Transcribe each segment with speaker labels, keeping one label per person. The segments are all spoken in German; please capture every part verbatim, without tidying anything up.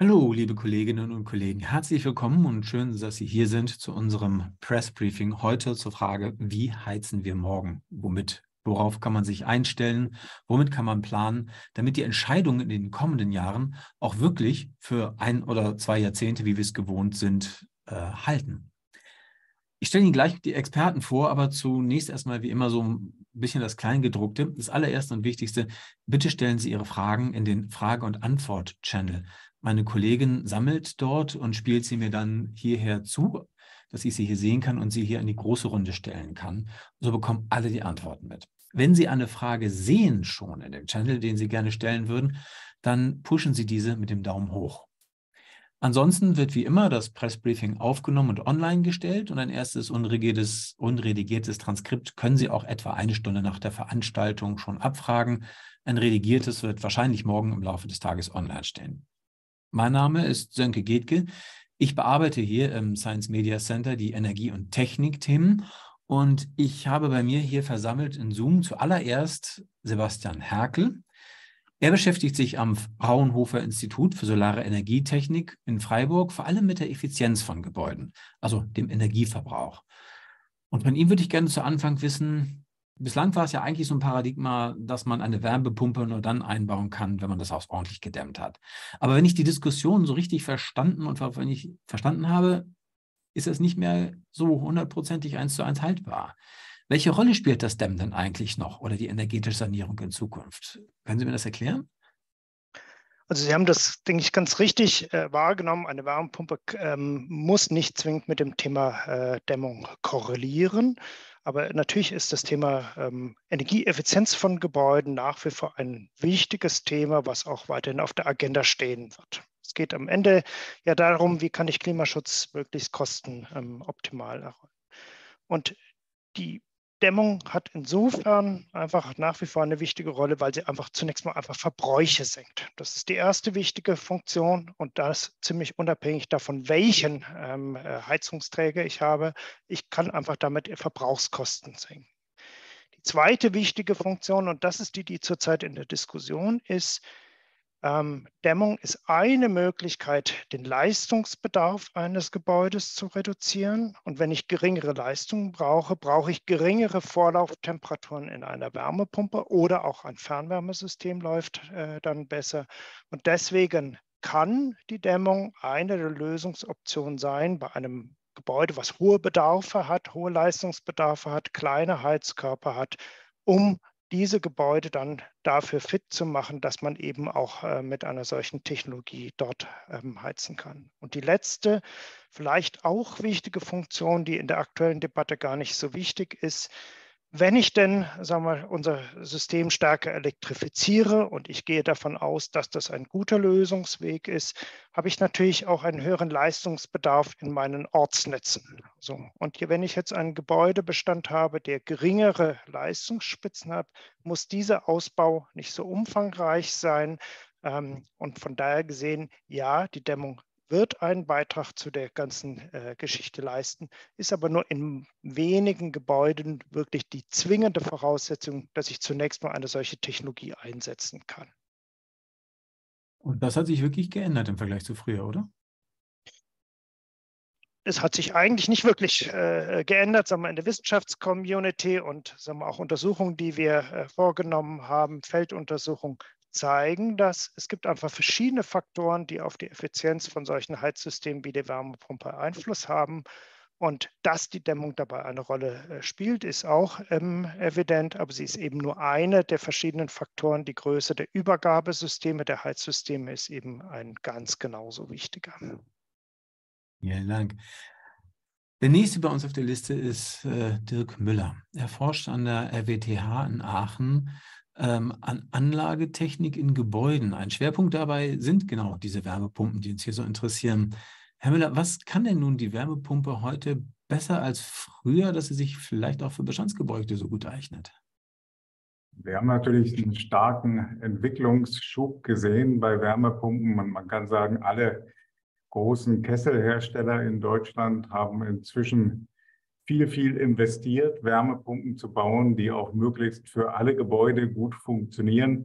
Speaker 1: Hallo, liebe Kolleginnen und Kollegen, herzlich willkommen und schön, dass Sie hier sind zu unserem Press-Briefing heute zur Frage, wie heizen wir morgen? Womit? Worauf kann man sich einstellen? Womit kann man planen, damit die Entscheidungen in den kommenden Jahren auch wirklich für ein oder zwei Jahrzehnte, wie wir es gewohnt sind, äh, halten? Ich stelle Ihnen gleich die Experten vor, aber zunächst erstmal wie immer so ein bisschen das Kleingedruckte. Das allererste und Wichtigste, bitte stellen Sie Ihre Fragen in den Frage- und Antwort-Channel. Meine Kollegin sammelt dort und spielt sie mir dann hierher zu, dass ich sie hier sehen kann und sie hier in die große Runde stellen kann. So bekommen alle die Antworten mit. Wenn Sie eine Frage sehen schon in dem Channel, den Sie gerne stellen würden, dann pushen Sie diese mit dem Daumen hoch. Ansonsten wird wie immer das Pressbriefing aufgenommen und online gestellt und ein erstes unredigiertes, unredigiertes Transkript können Sie auch etwa eine Stunde nach der Veranstaltung schon abfragen. Ein redigiertes wird wahrscheinlich morgen im Laufe des Tages online stehen. Mein Name ist Sönke Gethke. Ich bearbeite hier im Science Media Center die Energie- und Technikthemen und ich habe bei mir hier versammelt in Zoom zuallererst Sebastian Herkel. Er beschäftigt sich am Fraunhofer Institut für Solare Energietechnik in Freiburg vor allem mit der Effizienz von Gebäuden, also dem Energieverbrauch. Und von ihm würde ich gerne zu Anfang wissen, bislang war es ja eigentlich so ein Paradigma, dass man eine Wärmepumpe nur dann einbauen kann, wenn man das Haus ordentlich gedämmt hat. Aber wenn ich die Diskussion so richtig verstanden und wenn ich verstanden habe, ist es nicht mehr so hundertprozentig eins zu eins haltbar. Welche Rolle spielt das Dämmen denn eigentlich noch oder die energetische Sanierung in Zukunft? Können Sie mir das erklären?
Speaker 2: Also Sie haben das, denke ich, ganz richtig äh, wahrgenommen. Eine Wärmepumpe ähm, muss nicht zwingend mit dem Thema äh, Dämmung korrelieren. Aber natürlich ist das Thema ähm, Energieeffizienz von Gebäuden nach wie vor ein wichtiges Thema, was auch weiterhin auf der Agenda stehen wird. Es geht am Ende ja darum, wie kann ich Klimaschutz möglichst kostenoptimal erreichen. Und die Dämmung hat insofern einfach nach wie vor eine wichtige Rolle, weil sie einfach zunächst mal einfach Verbräuche senkt. Das ist die erste wichtige Funktion und das ziemlich unabhängig davon, welchen ähm, äh, Heizungsträger ich habe. Ich kann einfach damit Verbrauchskosten senken. Die zweite wichtige Funktion, und das ist die, die zurzeit in der Diskussion ist, ähm, Dämmung ist eine Möglichkeit, den Leistungsbedarf eines Gebäudes zu reduzieren. Und wenn ich geringere Leistungen brauche, brauche ich geringere Vorlauftemperaturen in einer Wärmepumpe oder auch ein Fernwärmesystem läuft äh, dann besser. Und deswegen kann die Dämmung eine der Lösungsoptionen sein bei einem Gebäude, was hohe Bedarfe hat, hohe Leistungsbedarfe hat, kleine Heizkörper hat, um diese Gebäude dann dafür fit zu machen, dass man eben auch äh, mit einer solchen Technologie dort ähm, heizen kann. Und die letzte, vielleicht auch wichtige Funktion, die in der aktuellen Debatte gar nicht so wichtig ist, wenn ich denn, sagen wir, unser System stärker elektrifiziere und ich gehe davon aus, dass das ein guter Lösungsweg ist, habe ich natürlich auch einen höheren Leistungsbedarf in meinen Ortsnetzen. So. Und hier, wenn ich jetzt einen Gebäudebestand habe, der geringere Leistungsspitzen hat, muss dieser Ausbau nicht so umfangreich sein. Ähm, und von daher gesehen, ja, die Dämmung wird einen Beitrag zu der ganzen äh, Geschichte leisten, ist aber nur in wenigen Gebäuden wirklich die zwingende Voraussetzung, dass ich zunächst mal eine solche Technologie einsetzen kann.
Speaker 1: Und das hat sich wirklich geändert im Vergleich zu früher, oder?
Speaker 2: Es hat sich eigentlich nicht wirklich äh, geändert, sagen wir, in der Wissenschaftscommunity und sagen wir, auch Untersuchungen, die wir äh, vorgenommen haben, Felduntersuchungen zeigen, dass es gibt einfach verschiedene Faktoren, die auf die Effizienz von solchen Heizsystemen wie der Wärmepumpe Einfluss haben. Und dass die Dämmung dabei eine Rolle äh, spielt, ist auch ähm, evident, aber sie ist eben nur eine der verschiedenen Faktoren. Die Größe der Übergabesysteme, der Heizsysteme ist eben ein ganz genauso wichtiger.
Speaker 1: Vielen Dank. Der nächste bei uns auf der Liste ist äh, Dirk Müller. Er forscht an der R W T H in Aachen ähm, an Anlagetechnik in Gebäuden. Ein Schwerpunkt dabei sind genau diese Wärmepumpen, die uns hier so interessieren. Herr Müller, was kann denn nun die Wärmepumpe heute besser als früher, dass sie sich vielleicht auch für Bestandsgebäude so gut eignet?
Speaker 3: Wir haben natürlich einen starken Entwicklungsschub gesehen bei Wärmepumpen. Man, man kann sagen, alle großen Kesselhersteller in Deutschland haben inzwischen viel, viel investiert, Wärmepumpen zu bauen, die auch möglichst für alle Gebäude gut funktionieren.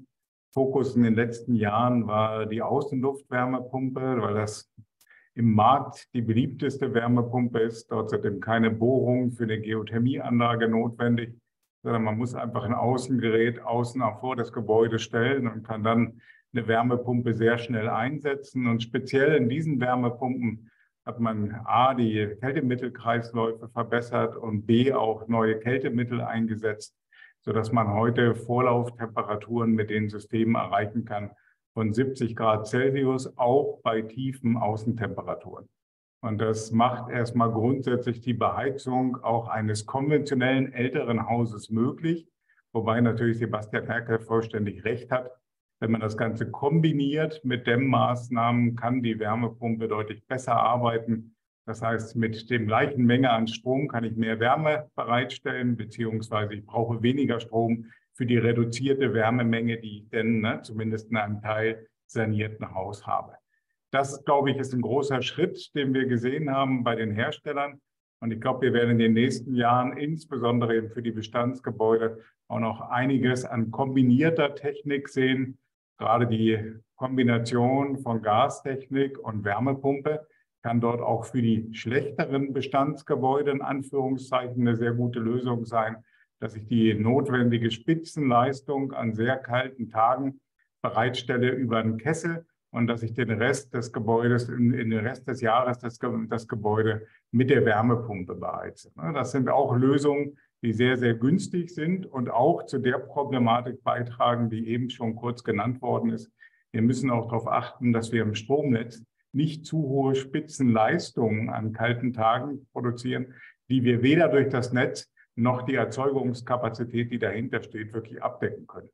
Speaker 3: Fokus in den letzten Jahren war die Außenluftwärmepumpe, weil das im Markt die beliebteste Wärmepumpe ist. Dort sind eben keine Bohrungen für eine Geothermieanlage notwendig, sondern man muss einfach ein Außengerät außen auch vor das Gebäude stellen und kann dann eine Wärmepumpe sehr schnell einsetzen. Und speziell in diesen Wärmepumpen hat man A, die Kältemittelkreisläufe verbessert und B, auch neue Kältemittel eingesetzt, sodass man heute Vorlauftemperaturen mit den Systemen erreichen kann von siebzig Grad Celsius, auch bei tiefen Außentemperaturen. Und das macht erstmal grundsätzlich die Beheizung auch eines konventionellen älteren Hauses möglich, wobei natürlich Sebastian Merkel vollständig recht hat. Wenn man das Ganze kombiniert mit Dämmmaßnahmen, kann die Wärmepumpe deutlich besser arbeiten. Das heißt, mit dem gleichen Menge an Strom kann ich mehr Wärme bereitstellen, beziehungsweise ich brauche weniger Strom für die reduzierte Wärmemenge, die ich denn ne, zumindest in einem Teil sanierten Haus habe. Das, glaube ich, ist ein großer Schritt, den wir gesehen haben bei den Herstellern. Und ich glaube, wir werden in den nächsten Jahren, insbesondere eben für die Bestandsgebäude, auch noch einiges an kombinierter Technik sehen. Gerade die Kombination von Gastechnik und Wärmepumpe kann dort auch für die schlechteren Bestandsgebäude in Anführungszeichen eine sehr gute Lösung sein, dass ich die notwendige Spitzenleistung an sehr kalten Tagen bereitstelle über einen Kessel und dass ich den Rest des Gebäudes, in, in den Rest des Jahres das, das Gebäude mit der Wärmepumpe beheize. Das sind auch Lösungen, die sehr, sehr günstig sind und auch zu der Problematik beitragen, die eben schon kurz genannt worden ist. Wir müssen auch darauf achten, dass wir im Stromnetz nicht zu hohe Spitzenleistungen an kalten Tagen produzieren, die wir weder durch das Netz noch die Erzeugungskapazität, die dahinter steht, wirklich abdecken können.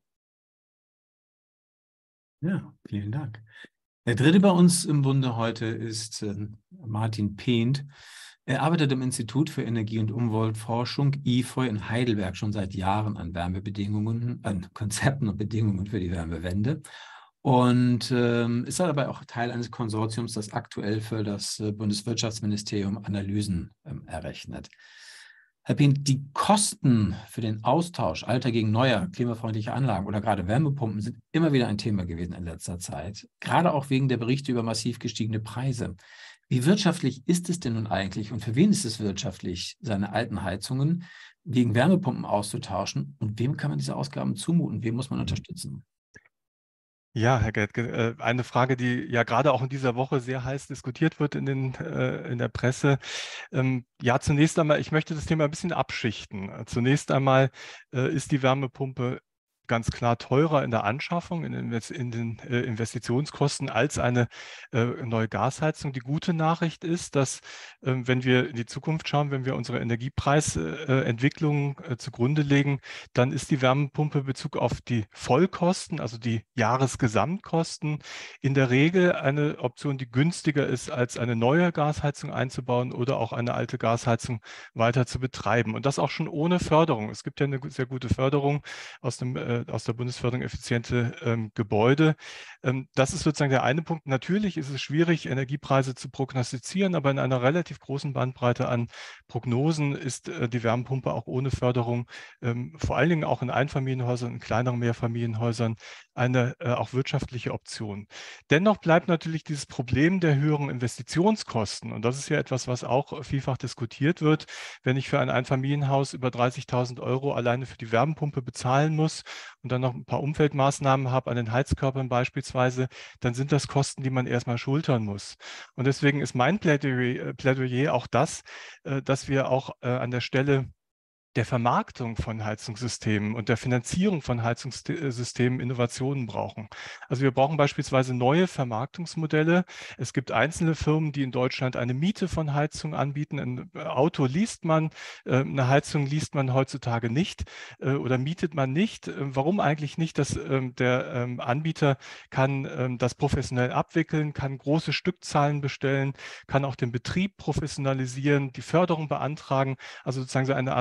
Speaker 1: Ja, vielen Dank. Der dritte bei uns im Bunde heute ist äh, Martin Pehnt. Er arbeitet im Institut für Energie- und Umweltforschung I F O in Heidelberg schon seit Jahren an Wärmebedingungen, an Konzepten und Bedingungen für die Wärmewende und ähm, ist dabei auch Teil eines Konsortiums, das aktuell für das äh, Bundeswirtschaftsministerium Analysen ähm, errechnet. Herr Pehnt, die Kosten für den Austausch alter gegen neuer klimafreundlicher Anlagen oder gerade Wärmepumpen sind immer wieder ein Thema gewesen in letzter Zeit, gerade auch wegen der Berichte über massiv gestiegene Preise. Wie wirtschaftlich ist es denn nun eigentlich und für wen ist es wirtschaftlich, seine alten Heizungen gegen Wärmepumpen auszutauschen und wem kann man diese Ausgaben zumuten, wem muss man unterstützen?
Speaker 4: Ja, Herr Geldke, eine Frage, die ja gerade auch in dieser Woche sehr heiß diskutiert wird in, den, in der Presse. Ja, zunächst einmal, ich möchte das Thema ein bisschen abschichten. Zunächst einmal ist die Wärmepumpe ganz klar teurer in der Anschaffung, in, in den äh, Investitionskosten als eine äh, neue Gasheizung. Die gute Nachricht ist, dass äh, wenn wir in die Zukunft schauen, wenn wir unsere Energiepreisentwicklung äh, zugrunde legen, dann ist die Wärmepumpe in Bezug auf die Vollkosten, also die Jahresgesamtkosten, in der Regel eine Option, die günstiger ist, als eine neue Gasheizung einzubauen oder auch eine alte Gasheizung weiter zu betreiben. Und das auch schon ohne Förderung. Es gibt ja eine sehr gute Förderung aus dem äh, aus der Bundesförderung effiziente ähm, Gebäude. Ähm, das ist sozusagen der eine Punkt. Natürlich ist es schwierig, Energiepreise zu prognostizieren, aber in einer relativ großen Bandbreite an Prognosen ist äh, die Wärmepumpe auch ohne Förderung, ähm, vor allen Dingen auch in Einfamilienhäusern, in kleineren Mehrfamilienhäusern, eine äh, auch wirtschaftliche Option. Dennoch bleibt natürlich dieses Problem der höheren Investitionskosten. Und das ist ja etwas, was auch vielfach diskutiert wird. Wenn ich für ein Einfamilienhaus über dreißigtausend Euro alleine für die Wärmepumpe bezahlen muss, und dann noch ein paar Umweltmaßnahmen habe an den Heizkörpern beispielsweise, dann sind das Kosten, die man erstmal schultern muss. Und deswegen ist mein Plädoyer, Plädoyer auch das, dass wir auch an der Stelle der Vermarktung von Heizungssystemen und der Finanzierung von Heizungssystemen Innovationen brauchen. Also wir brauchen beispielsweise neue Vermarktungsmodelle. Es gibt einzelne Firmen, die in Deutschland eine Miete von Heizungen anbieten. Ein Auto liest man, eine Heizung liest man heutzutage nicht oder mietet man nicht. Warum eigentlich nicht? Das, der Anbieter kann das professionell abwickeln, kann große Stückzahlen bestellen, kann auch den Betrieb professionalisieren, die Förderung beantragen, also sozusagen so eine Art One-Stop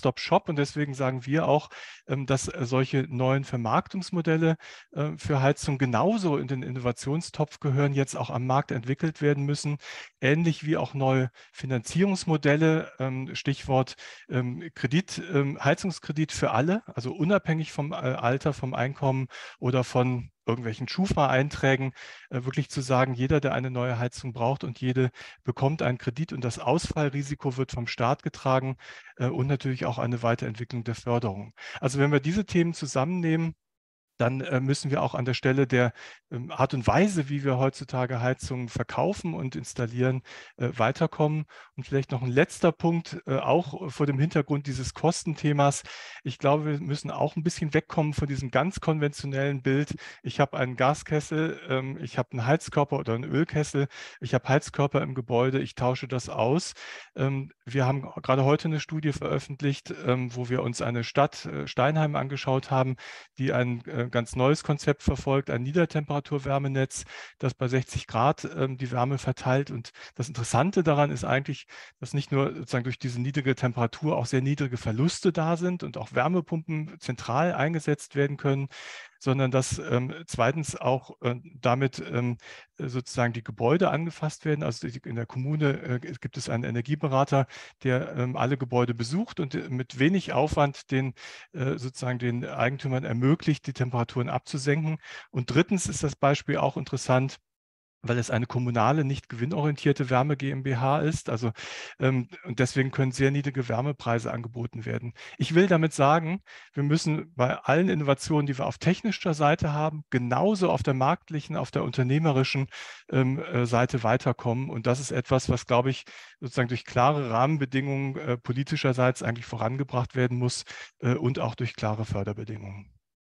Speaker 4: One-Stop-Shop und deswegen sagen wir auch, ähm, dass äh, solche neuen Vermarktungsmodelle äh, für Heizung genauso in den Innovationstopf gehören, jetzt auch am Markt entwickelt werden müssen, ähnlich wie auch neue Finanzierungsmodelle, ähm, Stichwort ähm, Kredit, ähm, Heizungskredit für alle, also unabhängig vom äh, Alter, vom Einkommen oder von irgendwelchen Schufa-Einträgen, äh, wirklich zu sagen, jeder, der eine neue Heizung braucht und jede bekommt einen Kredit und das Ausfallrisiko wird vom Staat getragen äh, und natürlich auch eine Weiterentwicklung der Förderung. Also wenn wir diese Themen zusammennehmen, dann äh, müssen wir auch an der Stelle der ähm, Art und Weise, wie wir heutzutage Heizungen verkaufen und installieren, äh, weiterkommen. Und vielleicht noch ein letzter Punkt, äh, auch vor dem Hintergrund dieses Kostenthemas. Ich glaube, wir müssen auch ein bisschen wegkommen von diesem ganz konventionellen Bild. Ich habe einen Gaskessel, ähm, ich habe einen Heizkörper oder einen Ölkessel, ich habe Heizkörper im Gebäude, ich tausche das aus. Ähm, wir haben gerade heute eine Studie veröffentlicht, ähm, wo wir uns eine Stadt, äh, Steinheim, angeschaut haben, die ein äh, ganz neues Konzept verfolgt, ein Niedertemperaturwärmenetz, das bei sechzig Grad ähm, die Wärme verteilt. Und das Interessante daran ist eigentlich, dass nicht nur sozusagen durch diese niedrige Temperatur auch sehr niedrige Verluste da sind und auch Wärmepumpen zentral eingesetzt werden können, sondern dass ähm, zweitens auch äh, damit ähm, sozusagen die Gebäude angefasst werden. Also in der Kommune äh, gibt es einen Energieberater, der ähm, alle Gebäude besucht und äh, mit wenig Aufwand den äh, sozusagen den Eigentümern ermöglicht, die Temperaturen abzusenken. Und drittens ist das Beispiel auch interessant, weil es eine kommunale, nicht gewinnorientierte Wärme GmbH ist. Also ähm, und deswegen können sehr niedrige Wärmepreise angeboten werden. Ich will damit sagen, wir müssen bei allen Innovationen, die wir auf technischer Seite haben, genauso auf der marktlichen, auf der unternehmerischen ähm, äh, Seite weiterkommen. Und das ist etwas, was, glaube ich, sozusagen durch klare Rahmenbedingungen äh, politischerseits eigentlich vorangebracht werden muss äh, und auch durch klare Förderbedingungen.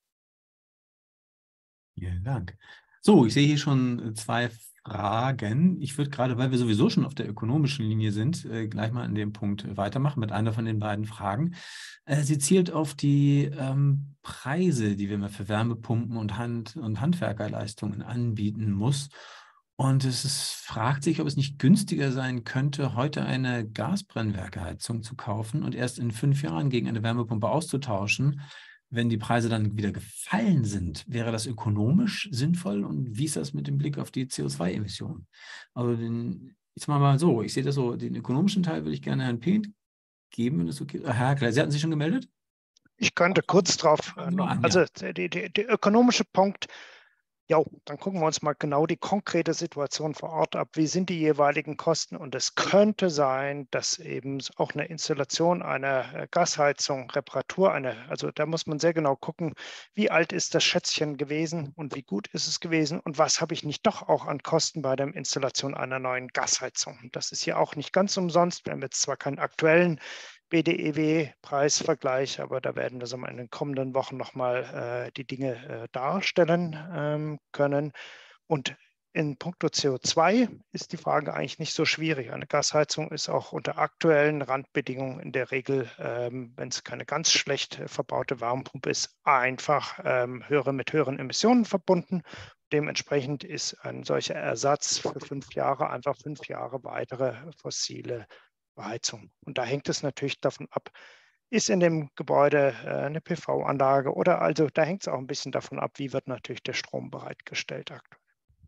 Speaker 1: Vielen Dank. So, ich sehe hier schon zwei Fragen. Ich würde gerade, weil wir sowieso schon auf der ökonomischen Linie sind, äh, gleich mal an dem Punkt weitermachen mit einer von den beiden Fragen. Äh, sie zielt auf die ähm, Preise, die wir mal für Wärmepumpen und, Hand- und Handwerkerleistungen anbieten muss. Und es ist, fragt sich, ob es nicht günstiger sein könnte, heute eine Gasbrennwerkeheizung zu kaufen und erst in fünf Jahren gegen eine Wärmepumpe auszutauschen. Wenn die Preise dann wieder gefallen sind, wäre das ökonomisch sinnvoll? Und wie ist das mit dem Blick auf die C O zwei Emissionen? Also den, jetzt mal mal so, ich sehe das so, den ökonomischen Teil würde ich gerne Herrn Pehnt geben, wenn das okay ist. Herr Klar, Sie hatten sich schon gemeldet?
Speaker 2: Ich könnte kurz drauf,
Speaker 1: Fangen Sie mal an,
Speaker 2: also
Speaker 1: ja.
Speaker 2: der, der, der ökonomische Punkt, ja, dann gucken wir uns mal genau die konkrete Situation vor Ort ab. Wie sind die jeweiligen Kosten? Und es könnte sein, dass eben auch eine Installation einer Gasheizung, Reparatur, eine, also da muss man sehr genau gucken, wie alt ist das Schätzchen gewesen und wie gut ist es gewesen und was habe ich nicht doch auch an Kosten bei der Installation einer neuen Gasheizung. Das ist hier auch nicht ganz umsonst. Wir haben jetzt zwar keinen aktuellen B D E W-Preisvergleich, aber da werden wir so in den kommenden Wochen nochmal äh, die Dinge äh, darstellen ähm, können. Und in puncto C O zwei ist die Frage eigentlich nicht so schwierig. Eine Gasheizung ist auch unter aktuellen Randbedingungen in der Regel, ähm, wenn es keine ganz schlecht verbaute Wärmepumpe ist, einfach ähm, höhere, mit höheren Emissionen verbunden. Dementsprechend ist ein solcher Ersatz für fünf Jahre einfach fünf Jahre weitere fossile Heizung. Und da hängt es natürlich davon ab, ist in dem Gebäude äh, eine P V-Anlage oder also da hängt es auch ein bisschen davon ab, wie wird natürlich der Strom bereitgestellt aktuell.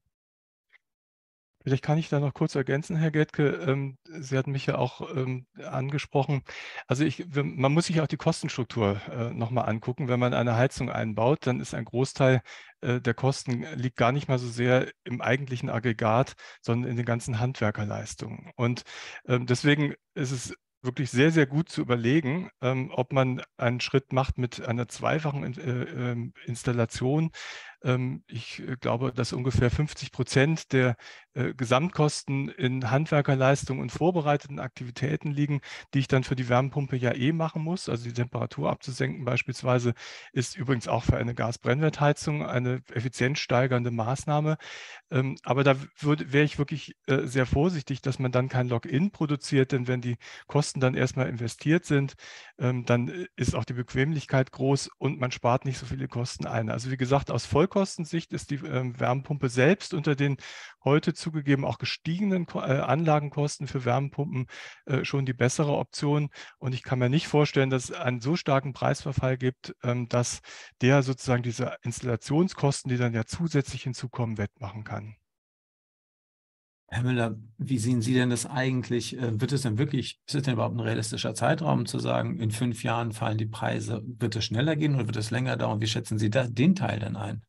Speaker 4: Vielleicht kann ich da noch kurz ergänzen, Herr Gettke. Ähm, Sie hatten mich ja auch ähm, angesprochen. Also ich, man muss sich auch die Kostenstruktur äh, nochmal angucken. Wenn man eine Heizung einbaut, dann ist ein Großteil äh, der Kosten liegt gar nicht mal so sehr im eigentlichen Aggregat, sondern in den ganzen Handwerkerleistungen. Und ähm, deswegen ist es wirklich sehr, sehr gut zu überlegen, ähm, ob man einen Schritt macht mit einer zweifachen äh, äh, Installation. Ähm, ich glaube, dass ungefähr fünfzig Prozent der äh, Gesamtkosten in Handwerkerleistung und vorbereiteten Aktivitäten liegen, die ich dann für die Wärmepumpe ja eh machen muss. Also die Temperatur abzusenken beispielsweise ist übrigens auch für eine Gasbrennwertheizung eine effizienzsteigernde Maßnahme. Ähm, aber da wäre ich wirklich äh, sehr vorsichtig, dass man dann kein Login produziert, denn wenn die Kosten dann erstmal investiert sind, ähm, dann ist auch die Bequemlichkeit groß und man spart nicht so viele Kosten ein. Also wie gesagt, aus vollkommen Vollkostensicht ist die äh, Wärmepumpe selbst unter den heute zugegeben auch gestiegenen Ko äh, Anlagenkosten für Wärmepumpen äh, schon die bessere Option. Und ich kann mir nicht vorstellen, dass es einen so starken Preisverfall gibt, ähm, dass der sozusagen diese Installationskosten, die dann ja zusätzlich hinzukommen, wettmachen kann.
Speaker 1: Herr Müller, wie sehen Sie denn das eigentlich? Äh, Wird es denn wirklich, ist es denn überhaupt ein realistischer Zeitraum zu sagen, in fünf Jahren fallen die Preise? Wird es schneller gehen oder wird es länger dauern? Wie schätzen Sie da, den Teil denn ein?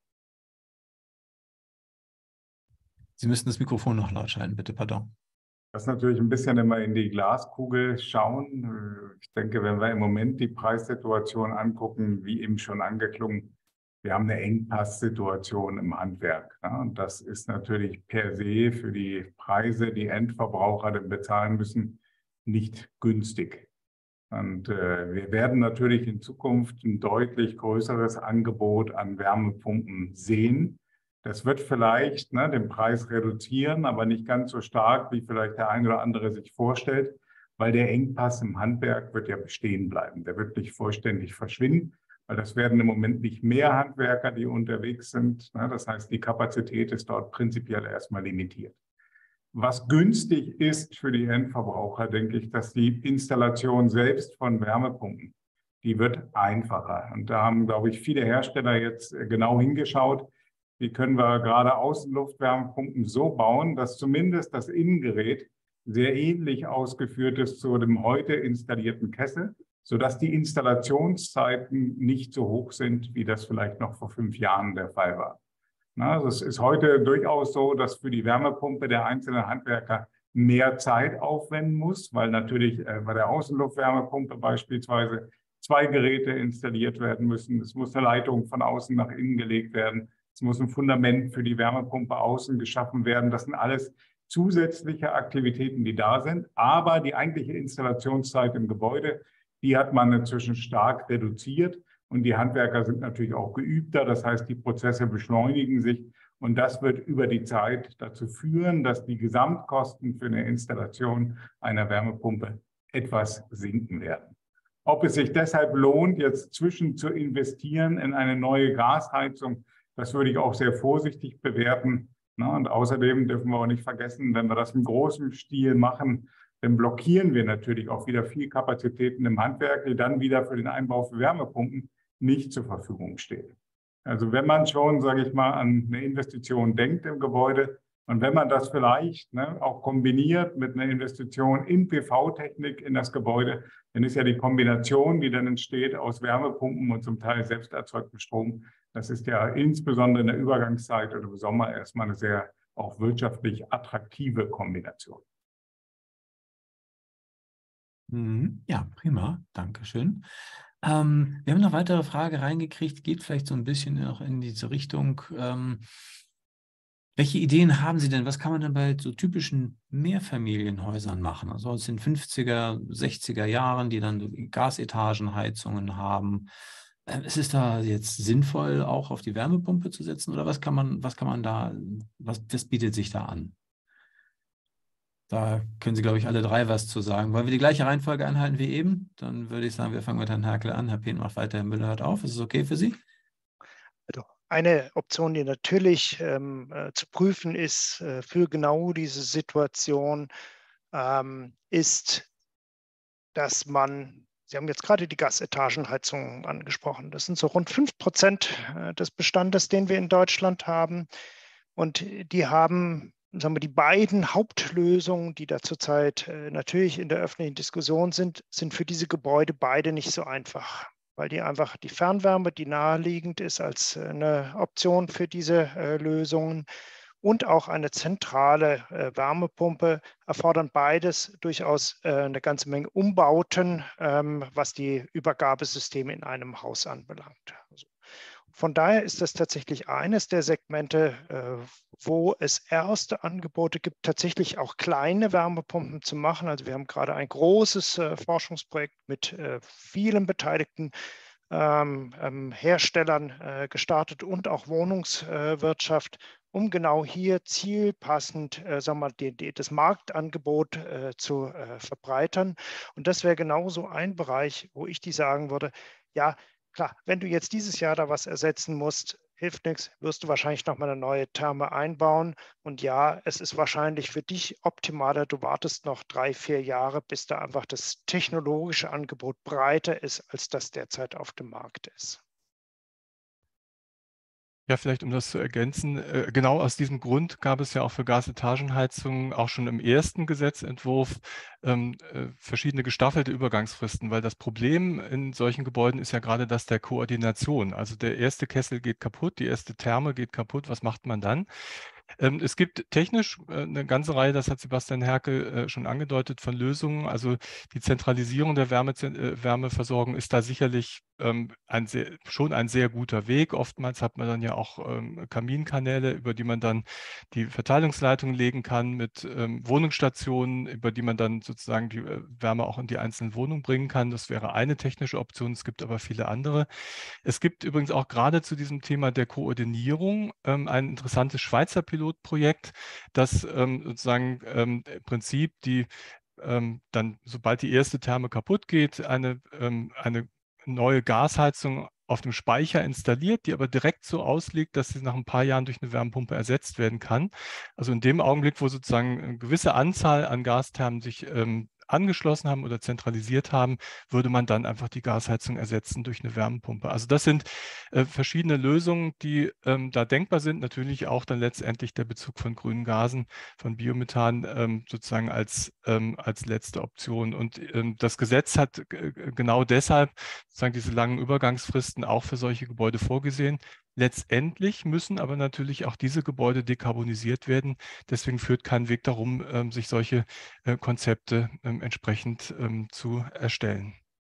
Speaker 1: Sie müssten das Mikrofon noch laut schalten, bitte, pardon.
Speaker 3: Das ist natürlich ein bisschen immer in die Glaskugel schauen. Ich denke, wenn wir im Moment die Preissituation angucken, wie eben schon angeklungen, wir haben eine Engpasssituation im Handwerk. Ne? Und das ist natürlich per se für die Preise, die Endverbraucher dann bezahlen müssen, nicht günstig. Und äh, wir werden natürlich in Zukunft ein deutlich größeres Angebot an Wärmepumpen sehen. Das wird vielleicht ne, den Preis reduzieren, aber nicht ganz so stark, wie vielleicht der eine oder andere sich vorstellt, weil der Engpass im Handwerk wird ja bestehen bleiben. Der wird nicht vollständig verschwinden, weil das werden im Moment nicht mehr Handwerker, die unterwegs sind. Ne? Das heißt, die Kapazität ist dort prinzipiell erstmal limitiert. Was günstig ist für die Endverbraucher, denke ich, dass die Installation selbst von Wärmepumpen, die wird einfacher. Und da haben, glaube ich, viele Hersteller jetzt genau hingeschaut, wie können wir gerade Außenluftwärmepumpen so bauen, dass zumindest das Innengerät sehr ähnlich ausgeführt ist zu dem heute installierten Kessel, sodass die Installationszeiten nicht so hoch sind, wie das vielleicht noch vor fünf Jahren der Fall war. Also es ist heute durchaus so, dass für die Wärmepumpe der einzelne Handwerker mehr Zeit aufwenden muss, weil natürlich bei der Außenluftwärmepumpe beispielsweise zwei Geräte installiert werden müssen. Es muss eine Leitung von außen nach innen gelegt werden. Es muss ein Fundament für die Wärmepumpe außen geschaffen werden. Das sind alles zusätzliche Aktivitäten, die da sind. Aber die eigentliche Installationszeit im Gebäude, die hat man inzwischen stark reduziert. Und die Handwerker sind natürlich auch geübter. Das heißt, die Prozesse beschleunigen sich. Und das wird über die Zeit dazu führen, dass die Gesamtkosten für eine Installation einer Wärmepumpe etwas sinken werden. Ob es sich deshalb lohnt, jetzt zwischen zu investieren in eine neue Gasheizung, das würde ich auch sehr vorsichtig bewerten. Und außerdem dürfen wir auch nicht vergessen, wenn wir das im großen Stil machen, dann blockieren wir natürlich auch wieder viel Kapazitäten im Handwerk, die dann wieder für den Einbau für Wärmepumpen nicht zur Verfügung stehen. Also wenn man schon, sage ich mal, an eine Investition denkt im Gebäude und wenn man das vielleicht ne, auch kombiniert mit einer Investition in P V-Technik in das Gebäude, dann ist ja die Kombination, die dann entsteht aus Wärmepumpen und zum Teil selbst erzeugtem Strom, das ist ja insbesondere in der Übergangszeit oder im Sommer erstmal eine sehr auch wirtschaftlich attraktive Kombination.
Speaker 1: Ja, prima. Dankeschön. Ähm, wir haben noch weitere Frage reingekriegt, geht vielleicht so ein bisschen noch in diese Richtung. Ähm, welche Ideen haben Sie denn? Was kann man denn bei so typischen Mehrfamilienhäusern machen? Also aus den fünfziger, sechziger Jahren, die dann so Gasetagenheizungen haben. Äh, ist es da jetzt sinnvoll, auch auf die Wärmepumpe zu setzen? Oder was kann man, was kann man da, was, was bietet sich da an? Da können Sie, glaube ich, alle drei was zu sagen. Wollen wir die gleiche Reihenfolge einhalten wie eben? Dann würde ich sagen, wir fangen mit Herrn Herkel an. Herr Pehn macht weiter, Herr Müller hört auf. Ist es okay für Sie?
Speaker 2: Also eine Option, die natürlich ähm, äh, zu prüfen ist äh, für genau diese Situation, ähm, ist, dass man, Sie haben jetzt gerade die Gasetagenheizung angesprochen, das sind so rund fünf Prozent des Bestandes, den wir in Deutschland haben. Und die haben, sagen wir, die beiden Hauptlösungen, die da zurzeit äh, natürlich in der öffentlichen Diskussion sind, sind für diese Gebäude beide nicht so einfach, weil die einfach die Fernwärme, die naheliegend ist als äh, eine Option für diese äh, Lösungen und auch eine zentrale äh, Wärmepumpe erfordern beides durchaus äh, eine ganze Menge Umbauten, ähm, was die Übergabesysteme in einem Haus anbelangt. Also von daher ist das tatsächlich eines der Segmente, äh, wo es erste Angebote gibt, tatsächlich auch kleine Wärmepumpen zu machen. Also wir haben gerade ein großes äh, Forschungsprojekt mit äh, vielen beteiligten ähm, ähm, Herstellern äh, gestartet und auch Wohnungswirtschaft, um genau hier zielpassend äh, sagen wir mal, die, die, das Marktangebot äh, zu äh, verbreitern. Und das wäre genauso ein Bereich, wo ich die sagen würde, ja, klar, wenn du jetzt dieses Jahr da was ersetzen musst, hilft nichts, wirst du wahrscheinlich nochmal eine neue Therme einbauen. Und ja, es ist wahrscheinlich für dich optimaler, du wartest noch drei, vier Jahre, bis da einfach das technologische Angebot breiter ist, als das derzeit auf dem Markt ist.
Speaker 4: Ja, vielleicht um das zu ergänzen, äh, genau aus diesem Grund gab es ja auch für Gasetagenheizungen auch schon im ersten Gesetzentwurf ähm, äh, verschiedene gestaffelte Übergangsfristen, weil das Problem in solchen Gebäuden ist ja gerade das der Koordination. Also der erste Kessel geht kaputt, die erste Therme geht kaputt, was macht man dann? Ähm, es gibt technisch äh, eine ganze Reihe, das hat Sebastian Herke äh, schon angedeutet, von Lösungen. Also die Zentralisierung der Wärme, äh, Wärmeversorgung ist da sicherlich ähm, ein sehr, schon ein sehr guter Weg. Oftmals hat man dann ja auch ähm, Kaminkanäle, über die man dann die Verteilungsleitungen legen kann mit ähm, Wohnungsstationen, über die man dann sozusagen die äh, Wärme auch in die einzelnen Wohnungen bringen kann. Das wäre eine technische Option. Es gibt aber viele andere. Es gibt übrigens auch gerade zu diesem Thema der Koordinierung ähm, ein interessantes Schweizer Pilotprojekt, das ähm, sozusagen ähm, im Prinzip die ähm, dann, sobald die erste Therme kaputt geht, eine, ähm, eine neue Gasheizung auf dem Speicher installiert, die aber direkt so auslegt, dass sie nach ein paar Jahren durch eine Wärmepumpe ersetzt werden kann. Also in dem Augenblick, wo sozusagen eine gewisse Anzahl an Gasthermen sich ähm, angeschlossen haben oder zentralisiert haben, würde man dann einfach die Gasheizung ersetzen durch eine Wärmepumpe. Also das sind äh, verschiedene Lösungen, die ähm, da denkbar sind. Natürlich auch dann letztendlich der Bezug von grünen Gasen, von Biomethan ähm, sozusagen als, ähm, als letzte Option. Und ähm, das Gesetz hat äh, genau deshalb sozusagen diese langen Übergangsfristen auch für solche Gebäude vorgesehen. Letztendlich müssen aber natürlich auch diese Gebäude dekarbonisiert werden. Deswegen führt kein Weg darum, ähm, sich solche äh, Konzepte ähm, entsprechend ähm, zu erstellen.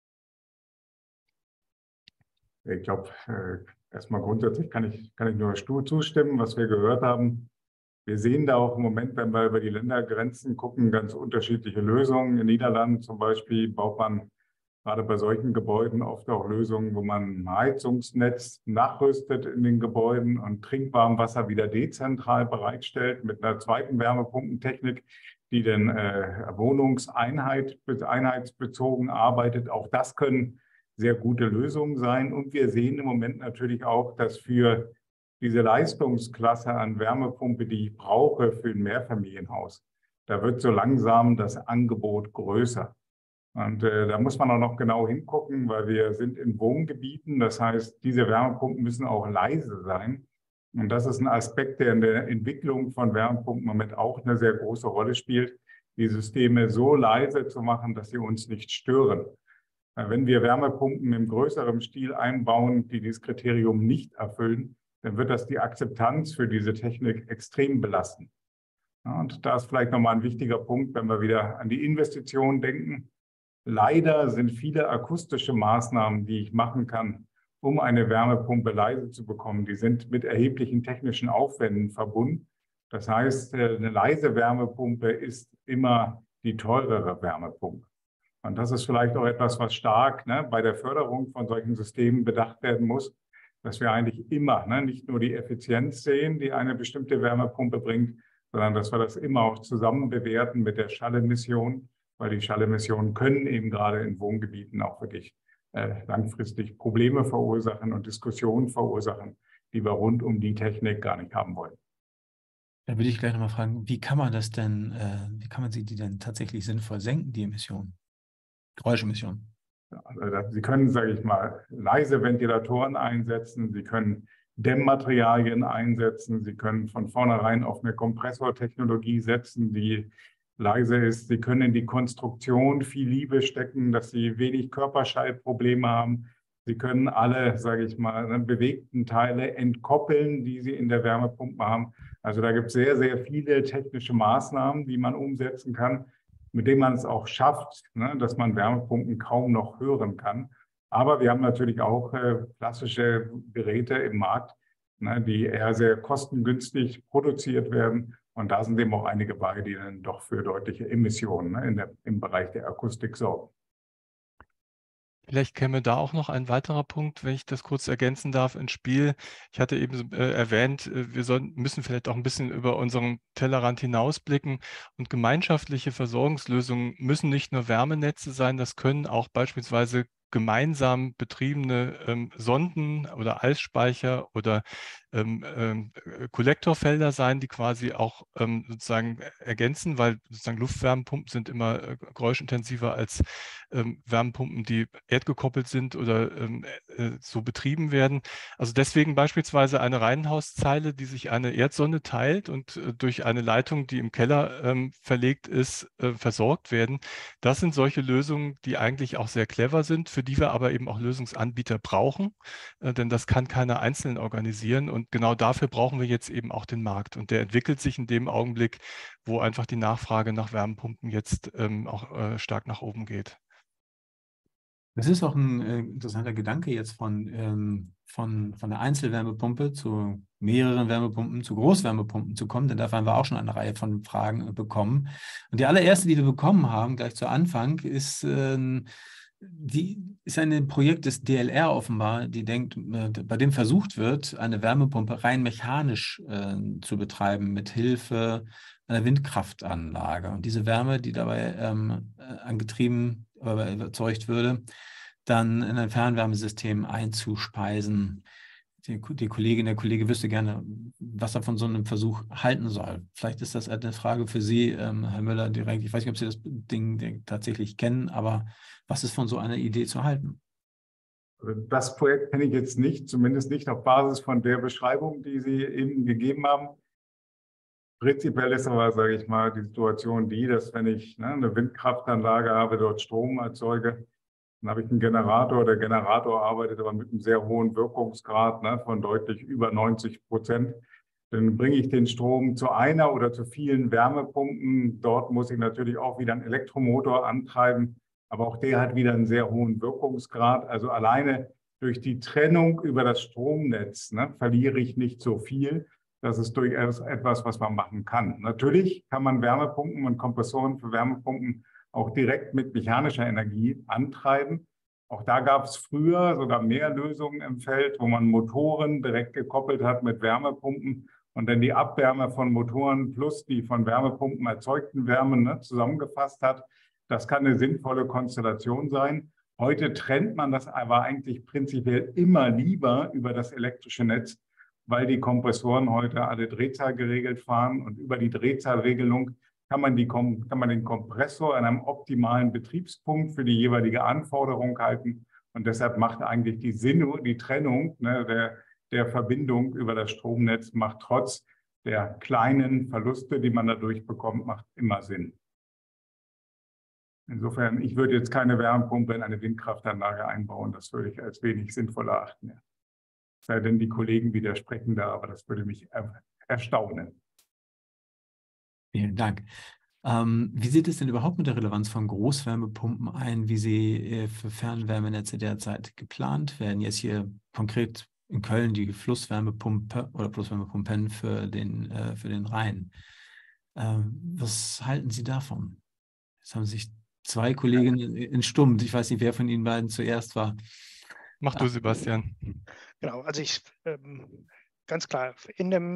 Speaker 3: Ich glaube, äh, erstmal grundsätzlich kann ich, kann ich nur zustimmen, was wir gehört haben. Wir sehen da auch im Moment, wenn wir über die Ländergrenzen gucken, ganz unterschiedliche Lösungen. In Niederlanden zum Beispiel baut man gerade bei solchen Gebäuden oft auch Lösungen, wo man ein Heizungsnetz nachrüstet in den Gebäuden und Trinkwarmwasser wieder dezentral bereitstellt mit einer zweiten Wärmepumpentechnik, die dann äh, Wohnungseinheit, einheitsbezogen arbeitet. Auch das können sehr gute Lösungen sein. Und wir sehen im Moment natürlich auch, dass für diese Leistungsklasse an Wärmepumpe, die ich brauche für ein Mehrfamilienhaus, da wird so langsam das Angebot größer. Und äh, da muss man auch noch genau hingucken, weil wir sind in Wohngebieten. Das heißt, diese Wärmepumpen müssen auch leise sein. Und das ist ein Aspekt, der in der Entwicklung von Wärmepumpen im Moment auch eine sehr große Rolle spielt, die Systeme so leise zu machen, dass sie uns nicht stören. Wenn wir Wärmepumpen im größeren Stil einbauen, die dieses Kriterium nicht erfüllen, dann wird das die Akzeptanz für diese Technik extrem belasten. Und da ist vielleicht nochmal ein wichtiger Punkt, wenn wir wieder an die Investitionen denken. Leider sind viele akustische Maßnahmen, die ich machen kann, um eine Wärmepumpe leise zu bekommen, die sind mit erheblichen technischen Aufwänden verbunden. Das heißt, eine leise Wärmepumpe ist immer die teurere Wärmepumpe. Und das ist vielleicht auch etwas, was stark ne, bei der Förderung von solchen Systemen bedacht werden muss, dass wir eigentlich immer ne, nicht nur die Effizienz sehen, die eine bestimmte Wärmepumpe bringt, sondern dass wir das immer auch zusammen bewerten mit der Schallemission, weil die Schallemissionen können eben gerade in Wohngebieten auch wirklich äh, langfristig Probleme verursachen und Diskussionen verursachen, die wir rund um die Technik gar nicht haben wollen.
Speaker 1: Da würde ich gleich nochmal fragen, wie kann man das denn, äh, wie kann man sie die denn tatsächlich sinnvoll senken, die Emissionen? Geräuschemissionen.
Speaker 3: Also Sie können, sage ich mal, leise Ventilatoren einsetzen, Sie können Dämmmaterialien einsetzen, Sie können von vornherein auf eine Kompressortechnologie setzen, die leise ist. Sie können in die Konstruktion viel Liebe stecken, dass Sie wenig Körperschallprobleme haben. Sie können alle, sage ich mal, bewegten Teile entkoppeln, die Sie in der Wärmepumpe haben. Also da gibt es sehr, sehr viele technische Maßnahmen, die man umsetzen kann, mit denen man es auch schafft, ne, dass man Wärmepumpen kaum noch hören kann. Aber wir haben natürlich auch äh, klassische Geräte im Markt, ne, die eher sehr kostengünstig produziert werden. Und da sind eben auch einige bei, die dann doch für deutliche Emissionen ne, in der, im Bereich der Akustik sorgen.
Speaker 4: Vielleicht käme da auch noch ein weiterer Punkt, wenn ich das kurz ergänzen darf, ins Spiel. Ich hatte eben äh, erwähnt, äh, wir sollen, müssen vielleicht auch ein bisschen über unseren Tellerrand hinausblicken und gemeinschaftliche Versorgungslösungen müssen nicht nur Wärmenetze sein, das können auch beispielsweise gemeinsam betriebene ähm, Sonden oder Eisspeicher oder ähm, ähm, Kollektorfelder sein, die quasi auch ähm, sozusagen ergänzen, weil sozusagen Luftwärmepumpen sind immer äh, geräuschintensiver als ähm, Wärmepumpen, die erdgekoppelt sind oder ähm, äh, so betrieben werden. Also deswegen beispielsweise eine Reihenhauszeile, die sich eine Erdsonde teilt und äh, durch eine Leitung, die im Keller ähm, verlegt ist, äh, versorgt werden. Das sind solche Lösungen, die eigentlich auch sehr clever sind, für die wir aber eben auch Lösungsanbieter brauchen, äh, denn das kann keiner einzeln organisieren. Und genau dafür brauchen wir jetzt eben auch den Markt. Und der entwickelt sich in dem Augenblick, wo einfach die Nachfrage nach Wärmepumpen jetzt ähm, auch äh, stark nach oben geht.
Speaker 1: Das ist auch ein äh, interessanter Gedanke jetzt von, ähm, von, von der Einzelwärmepumpe zu mehreren Wärmepumpen, zu Großwärmepumpen zu kommen, denn dafür haben wir auch schon eine Reihe von Fragen äh, bekommen. Und die allererste, die wir bekommen haben, gleich zu Anfang, ist, äh, die, ist ein Projekt des D L R offenbar, die denkt, äh, bei dem versucht wird, eine Wärmepumpe rein mechanisch äh, zu betreiben, mit Hilfe einer Windkraftanlage. Und diese Wärme, die dabei ähm, angetrieben oder erzeugt würde, dann in ein Fernwärmesystem einzuspeisen. Die, die Kollegin, der Kollege wüsste gerne, was er von so einem Versuch halten soll. Vielleicht ist das eine Frage für Sie, ähm, Herr Müller, direkt. Ich weiß nicht, ob Sie das Ding tatsächlich kennen, aber was ist von so einer Idee zu halten?
Speaker 3: Das Projekt kenne ich jetzt nicht, zumindest nicht auf Basis von der Beschreibung, die Sie eben gegeben haben. Prinzipiell ist aber, sage ich mal, die Situation die, dass wenn ich ne, eine Windkraftanlage habe, dort Strom erzeuge, dann habe ich einen Generator. Der Generator arbeitet aber mit einem sehr hohen Wirkungsgrad ne, von deutlich über neunzig Prozent. Dann bringe ich den Strom zu einer oder zu vielen Wärmepumpen. Dort muss ich natürlich auch wieder einen Elektromotor antreiben. Aber auch der hat wieder einen sehr hohen Wirkungsgrad. Also alleine durch die Trennung über das Stromnetz ne, verliere ich nicht so viel. Das ist durchaus etwas, was man machen kann. Natürlich kann man Wärmepumpen und Kompressoren für Wärmepumpen auch direkt mit mechanischer Energie antreiben. Auch da gab es früher sogar mehr Lösungen im Feld, wo man Motoren direkt gekoppelt hat mit Wärmepumpen und dann die Abwärme von Motoren plus die von Wärmepumpen erzeugten Wärme ne, zusammengefasst hat. Das kann eine sinnvolle Konstellation sein. Heute trennt man das aber eigentlich prinzipiell immer lieber über das elektrische Netz, weil die Kompressoren heute alle Drehzahl geregelt fahren und über die Drehzahlregelung kann man, die, kann man den Kompressor an einem optimalen Betriebspunkt für die jeweilige Anforderung halten. Und deshalb macht eigentlich die, Sinn, die Trennung ne, der, der Verbindung über das Stromnetz, macht trotz der kleinen Verluste, die man dadurch bekommt, macht immer Sinn. Insofern, ich würde jetzt keine Wärmepumpe in eine Windkraftanlage einbauen. Das würde ich als wenig sinnvoll erachten. Ja. Sei denn, die Kollegen widersprechen da, aber das würde mich er erstaunen.
Speaker 1: Vielen Dank. Ähm, wie sieht es denn überhaupt mit der Relevanz von Großwärmepumpen ein, wie sie äh, für Fernwärmenetze derzeit geplant werden? Jetzt hier konkret in Köln die Flusswärmepumpe oder Flusswärmepumpen für den, äh, für den Rhein. Ähm, was halten Sie davon? Jetzt haben sich zwei Kolleginnen entstummt. Ich weiß nicht, wer von Ihnen beiden zuerst war.
Speaker 4: Mach du, Sebastian.
Speaker 2: Genau, also ich ähm, ganz klar, in der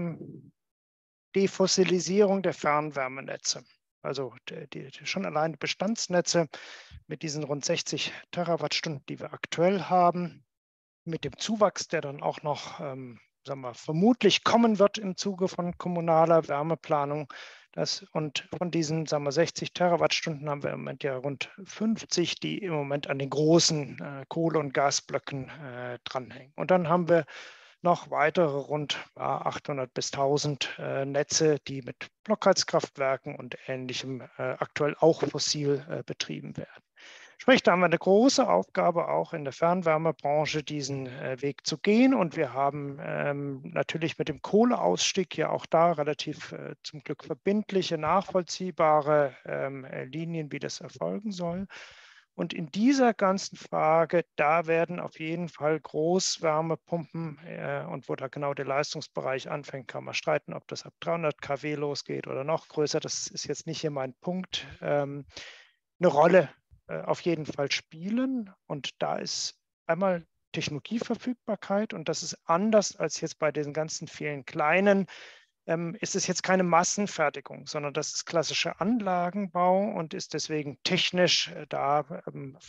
Speaker 2: Defossilisierung der Fernwärmenetze, also die, die, schon allein Bestandsnetze mit diesen rund sechzig Terawattstunden, die wir aktuell haben, mit dem Zuwachs, der dann auch noch ähm, sagen wir, vermutlich kommen wird im Zuge von kommunaler Wärmeplanung. Das, und von diesen sagen wir, sechzig Terawattstunden haben wir im Moment ja rund fünfzig, die im Moment an den großen äh, Kohle- und Gasblöcken äh, dranhängen. Und dann haben wir noch weitere rund äh, achthundert bis tausend äh, Netze, die mit Blockheizkraftwerken und Ähnlichem äh, aktuell auch fossil äh, betrieben werden. Sprich, da haben wir eine große Aufgabe auch in der Fernwärmebranche, diesen äh, Weg zu gehen. Und wir haben ähm, natürlich mit dem Kohleausstieg ja auch da relativ äh, zum Glück verbindliche, nachvollziehbare ähm, Linien, wie das erfolgen soll. Und in dieser ganzen Frage, da werden auf jeden Fall Großwärmepumpen äh, und wo da genau der Leistungsbereich anfängt, kann man streiten, ob das ab dreihundert Kilowatt losgeht oder noch größer. Das ist jetzt nicht hier mein Punkt. Ähm, eine Rolle auf jeden Fall spielen. Und da ist einmal Technologieverfügbarkeit und das ist anders als jetzt bei den ganzen vielen kleinen, ähm, ist es jetzt keine Massenfertigung, sondern das ist klassischer Anlagenbau und ist deswegen technisch äh, da ähm,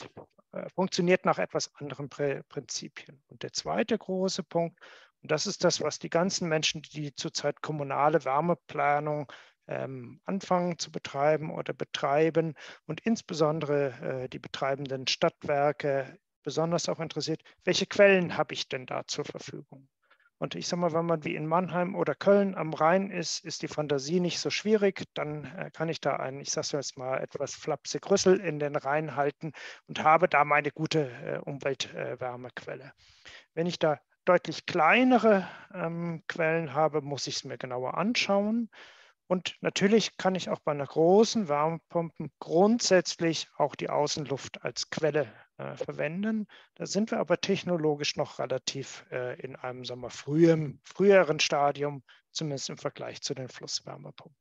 Speaker 2: äh, funktioniert nach etwas anderen Prä Prinzipien. Und der zweite große Punkt, und das ist das, was die ganzen Menschen, die zurzeit kommunale Wärmeplanung ähm, anfangen zu betreiben oder betreiben und insbesondere äh, die betreibenden Stadtwerke besonders auch interessiert, welche Quellen habe ich denn da zur Verfügung? Und ich sage mal, wenn man wie in Mannheim oder Köln am Rhein ist, ist die Fantasie nicht so schwierig. Dann äh, kann ich da einen, ich sage jetzt mal, etwas flapsig Rüssel in den Rhein halten und habe da meine gute äh, Umweltwärmequelle. Äh, wenn ich da deutlich kleinere ähm, Quellen habe, muss ich es mir genauer anschauen. Und natürlich kann ich auch bei einer großen Wärmepumpe grundsätzlich auch die Außenluft als Quelle äh, verwenden. Da sind wir aber technologisch noch relativ äh, in einem sagen wir, frühem, früheren Stadium, zumindest im Vergleich zu den Flusswärmepumpen.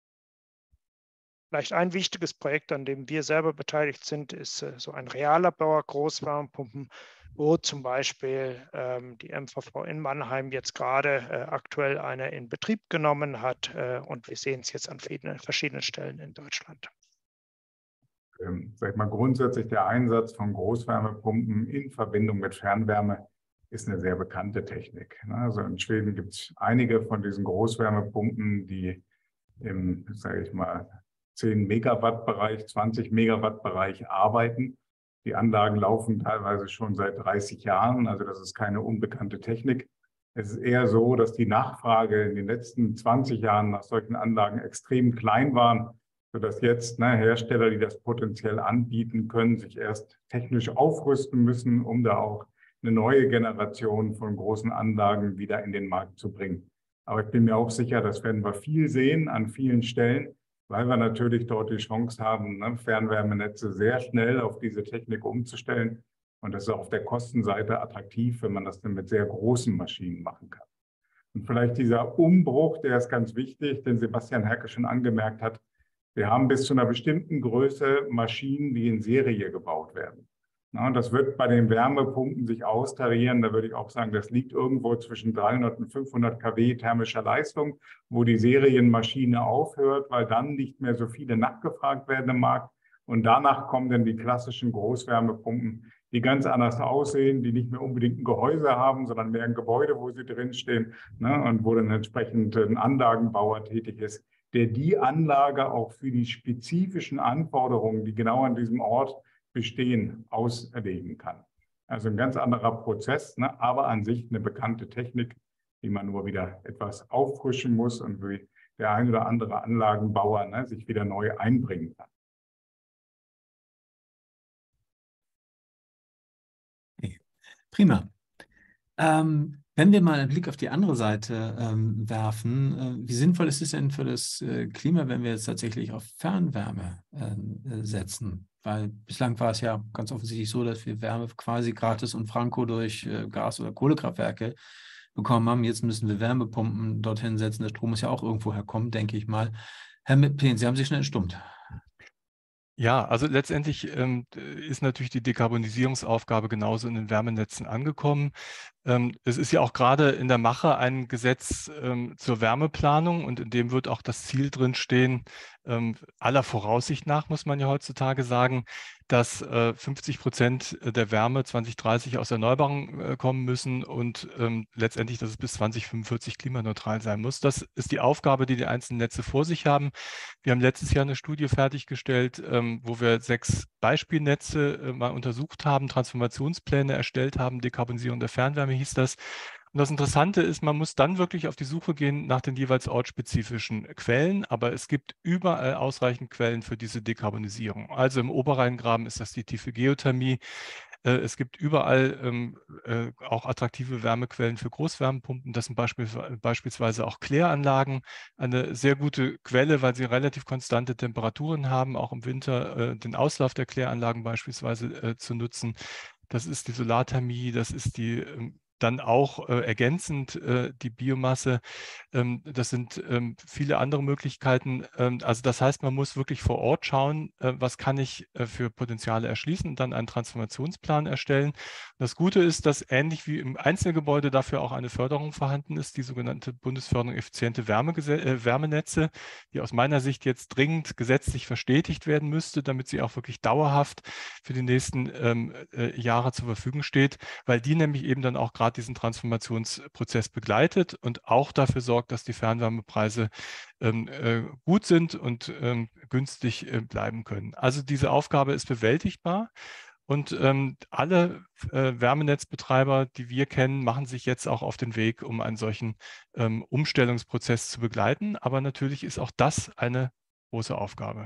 Speaker 2: Vielleicht ein wichtiges Projekt, an dem wir selber beteiligt sind, ist äh, so ein Reallabor Großwärmepumpen, wo zum Beispiel ähm, die M V V in Mannheim jetzt gerade äh, aktuell eine in Betrieb genommen hat äh, und wir sehen es jetzt an vielen, verschiedenen Stellen in Deutschland.
Speaker 3: Ähm, sag ich mal, grundsätzlich der Einsatz von Großwärmepumpen in Verbindung mit Fernwärme ist eine sehr bekannte Technik. Also in Schweden gibt es einige von diesen Großwärmepumpen, die im, sage ich mal, zehn Megawatt Bereich, zwanzig Megawatt Bereich arbeiten. Die Anlagen laufen teilweise schon seit dreißig Jahren, also das ist keine unbekannte Technik. Es ist eher so, dass die Nachfrage in den letzten zwanzig Jahren nach solchen Anlagen extrem klein war, sodass jetzt ne, Hersteller, die das potenziell anbieten können, sich erst technisch aufrüsten müssen, um da auch eine neue Generation von großen Anlagen wieder in den Markt zu bringen. Aber ich bin mir auch sicher, das werden wir viel sehen an vielen Stellen, weil wir natürlich dort die Chance haben, ne, Fernwärmenetze sehr schnell auf diese Technik umzustellen. Und das ist auf der Kostenseite attraktiv, wenn man das dann mit sehr großen Maschinen machen kann. Und vielleicht dieser Umbruch, der ist ganz wichtig, den Sebastian Herke schon angemerkt hat. Wir haben bis zu einer bestimmten Größe Maschinen, die in Serie gebaut werden. Na, und das wird bei den Wärmepumpen sich austarieren. Da würde ich auch sagen, das liegt irgendwo zwischen dreihundert und fünfhundert Kilowatt thermischer Leistung, wo die Serienmaschine aufhört, weil dann nicht mehr so viele nachgefragt werden im Markt. Und danach kommen dann die klassischen Großwärmepumpen, die ganz anders aussehen, die nicht mehr unbedingt ein Gehäuse haben, sondern mehr ein Gebäude, wo sie drinstehen, ne, und wo dann entsprechend ein Anlagenbauer tätig ist, der die Anlage auch für die spezifischen Anforderungen, die genau an diesem Ort bestehen, auslegen kann. Also ein ganz anderer Prozess, ne, aber an sich eine bekannte Technik, die man nur wieder etwas auffrischen muss und wie der ein oder andere Anlagenbauer ne, sich wieder neu einbringen kann.
Speaker 1: Okay. Prima. Ähm, wenn wir mal einen Blick auf die andere Seite ähm, werfen, äh, wie sinnvoll ist es denn für das äh, Klima, wenn wir jetzt tatsächlich auf Fernwärme äh, setzen? Weil bislang war es ja ganz offensichtlich so, dass wir Wärme quasi gratis und franko durch äh, Gas- oder Kohlekraftwerke bekommen haben. Jetzt müssen wir Wärmepumpen dorthin setzen. Der Strom muss ja auch irgendwo herkommen, denke ich mal. Herr Pehn, Sie haben sich schnell entstummt.
Speaker 4: Ja, also letztendlich ähm, ist natürlich die Dekarbonisierungsaufgabe genauso in den Wärmenetzen angekommen. Ähm, es ist ja auch gerade in der Mache ein Gesetz ähm, zur Wärmeplanung und in dem wird auch das Ziel drinstehen, ähm, aller Voraussicht nach, muss man ja heutzutage sagen, dass äh, fünfzig Prozent der Wärme zwanzig dreißig aus Erneuerbaren äh, kommen müssen und ähm, letztendlich, dass es bis zwanzig fünfundvierzig klimaneutral sein muss. Das ist die Aufgabe, die die einzelnen Netze vor sich haben. Wir haben letztes Jahr eine Studie fertiggestellt, ähm, wo wir sechs Beispielnetze äh, mal untersucht haben, Transformationspläne erstellt haben, Dekarbonisierung der Fernwärme hieß das. Und das Interessante ist, man muss dann wirklich auf die Suche gehen nach den jeweils ortsspezifischen Quellen, aber es gibt überall ausreichend Quellen für diese Dekarbonisierung. Also im Oberrheingraben ist das die tiefe Geothermie. Äh, es gibt überall ähm, äh, auch attraktive Wärmequellen für Großwärmepumpen. Das sind beispiel, beispielsweise auch Kläranlagen. Eine sehr gute Quelle, weil sie relativ konstante Temperaturen haben, auch im Winter äh, den Auslauf der Kläranlagen beispielsweise äh, zu nutzen. Das ist die Solarthermie, das ist die ähm, dann auch äh, ergänzend äh, die Biomasse. Ähm, das sind ähm, viele andere Möglichkeiten. Ähm, also das heißt, man muss wirklich vor Ort schauen, äh, was kann ich äh, für Potenziale erschließen und dann einen Transformationsplan erstellen. Das Gute ist, dass ähnlich wie im Einzelgebäude dafür auch eine Förderung vorhanden ist, die sogenannte Bundesförderung effiziente Wärmegese äh, Wärmenetze, die aus meiner Sicht jetzt dringend gesetzlich verstetigt werden müsste, damit sie auch wirklich dauerhaft für die nächsten ähm, äh, Jahre zur Verfügung steht, weil die nämlich eben dann auch gerade diesen Transformationsprozess begleitet und auch dafür sorgt, dass die Fernwärmepreise ähm, äh, gut sind und ähm, günstig äh, bleiben können. Also diese Aufgabe ist bewältigbar. Und ähm, alle äh, Wärmenetzbetreiber, die wir kennen, machen sich jetzt auch auf den Weg, um einen solchen ähm, Umstellungsprozess zu begleiten. Aber natürlich ist auch das eine große Aufgabe.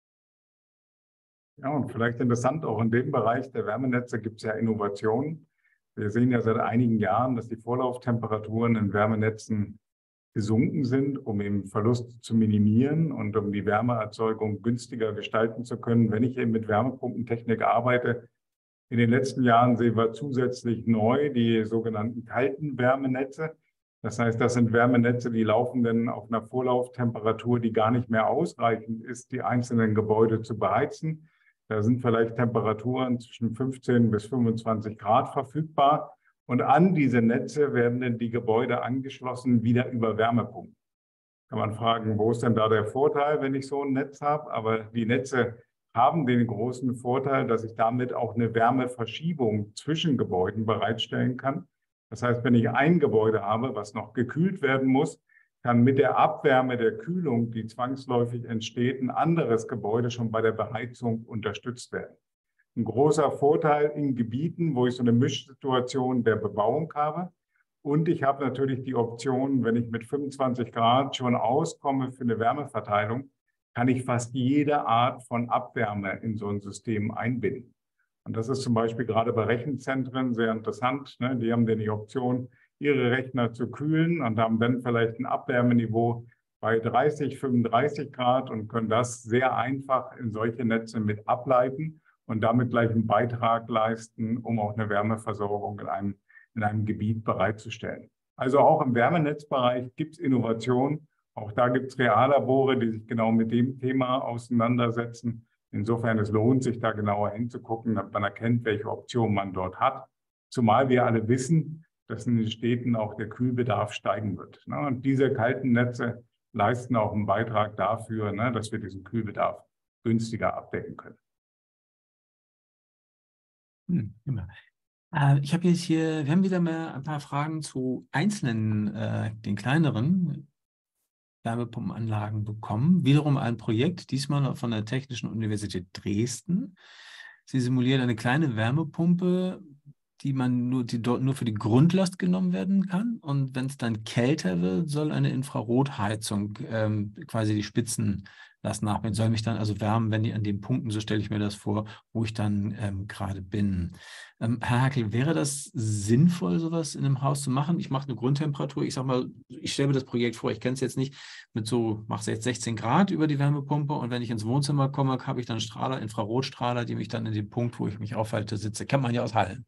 Speaker 3: Ja, und vielleicht interessant, auch in dem Bereich der Wärmenetze gibt es ja Innovationen. Wir sehen ja seit einigen Jahren, dass die Vorlauftemperaturen in Wärmenetzen gesunken sind, um eben Verluste zu minimieren und um die Wärmeerzeugung günstiger gestalten zu können, wenn ich eben mit Wärmepumpentechnik arbeite. In den letzten Jahren sehen wir zusätzlich neu die sogenannten kalten Wärmenetze. Das heißt, das sind Wärmenetze, die laufen dann auf einer Vorlauftemperatur, die gar nicht mehr ausreichend ist, die einzelnen Gebäude zu beheizen. Da sind vielleicht Temperaturen zwischen fünfzehn bis fünfundzwanzig Grad verfügbar. Und an diese Netze werden dann die Gebäude angeschlossen, wieder über Wärmepumpen. Kann man fragen, wo ist denn da der Vorteil, wenn ich so ein Netz habe? Aber die Netze haben den großen Vorteil, dass ich damit auch eine Wärmeverschiebung zwischen Gebäuden bereitstellen kann. Das heißt, wenn ich ein Gebäude habe, was noch gekühlt werden muss, kann mit der Abwärme der Kühlung, die zwangsläufig entsteht, ein anderes Gebäude schon bei der Beheizung unterstützt werden. Ein großer Vorteil in Gebieten, wo ich so eine Mischsituation der Bebauung habe. Und ich habe natürlich die Option, wenn ich mit fünfundzwanzig Grad schon auskomme für eine Wärmeverteilung, kann ich fast jede Art von Abwärme in so ein System einbinden. Und das ist zum Beispiel gerade bei Rechenzentren sehr interessant. Ne? Die haben dann die Option, ihre Rechner zu kühlen und haben dann vielleicht ein Abwärmeniveau bei dreißig, fünfunddreißig Grad und können das sehr einfach in solche Netze mit ableiten und damit gleich einen Beitrag leisten, um auch eine Wärmeversorgung in einem, in einem Gebiet bereitzustellen. Also auch im Wärmenetzbereich gibt es Innovationen. Auch da gibt es Reallabore, die sich genau mit dem Thema auseinandersetzen. Insofern es lohnt sich, da genauer hinzugucken, damit man erkennt, welche Optionen man dort hat. Zumal wir alle wissen, dass in den Städten auch der Kühlbedarf steigen wird. Und diese kalten Netze leisten auch einen Beitrag dafür, dass wir diesen Kühlbedarf günstiger abdecken können.
Speaker 1: Hm, immer. Äh, ich habe jetzt hier, wir haben wieder mal ein paar Fragen zu einzelnen, äh, den kleineren Wärmepumpenanlagen bekommen. Wiederum ein Projekt, diesmal von der Technischen Universität Dresden. Sie simuliert eine kleine Wärmepumpe, die man nur, die dort nur für die Grundlast genommen werden kann. Und wenn es dann kälter wird, soll eine Infrarotheizung ähm, quasi die Spitzenlast nachbilden, soll mich dann also wärmen, wenn die an den Punkten, so stelle ich mir das vor, wo ich dann ähm, gerade bin. Ähm, Herr Hackel, wäre das sinnvoll, sowas in einem Haus zu machen? Ich mache eine Grundtemperatur, ich sage mal, ich stelle mir das Projekt vor, ich kenne es jetzt nicht, mit so, mache es jetzt sechzehn Grad über die Wärmepumpe und wenn ich ins Wohnzimmer komme, habe ich dann Strahler, Infrarotstrahler, die mich dann in den Punkt, wo ich mich aufhalte, sitze. Kennt man ja aus Hallen.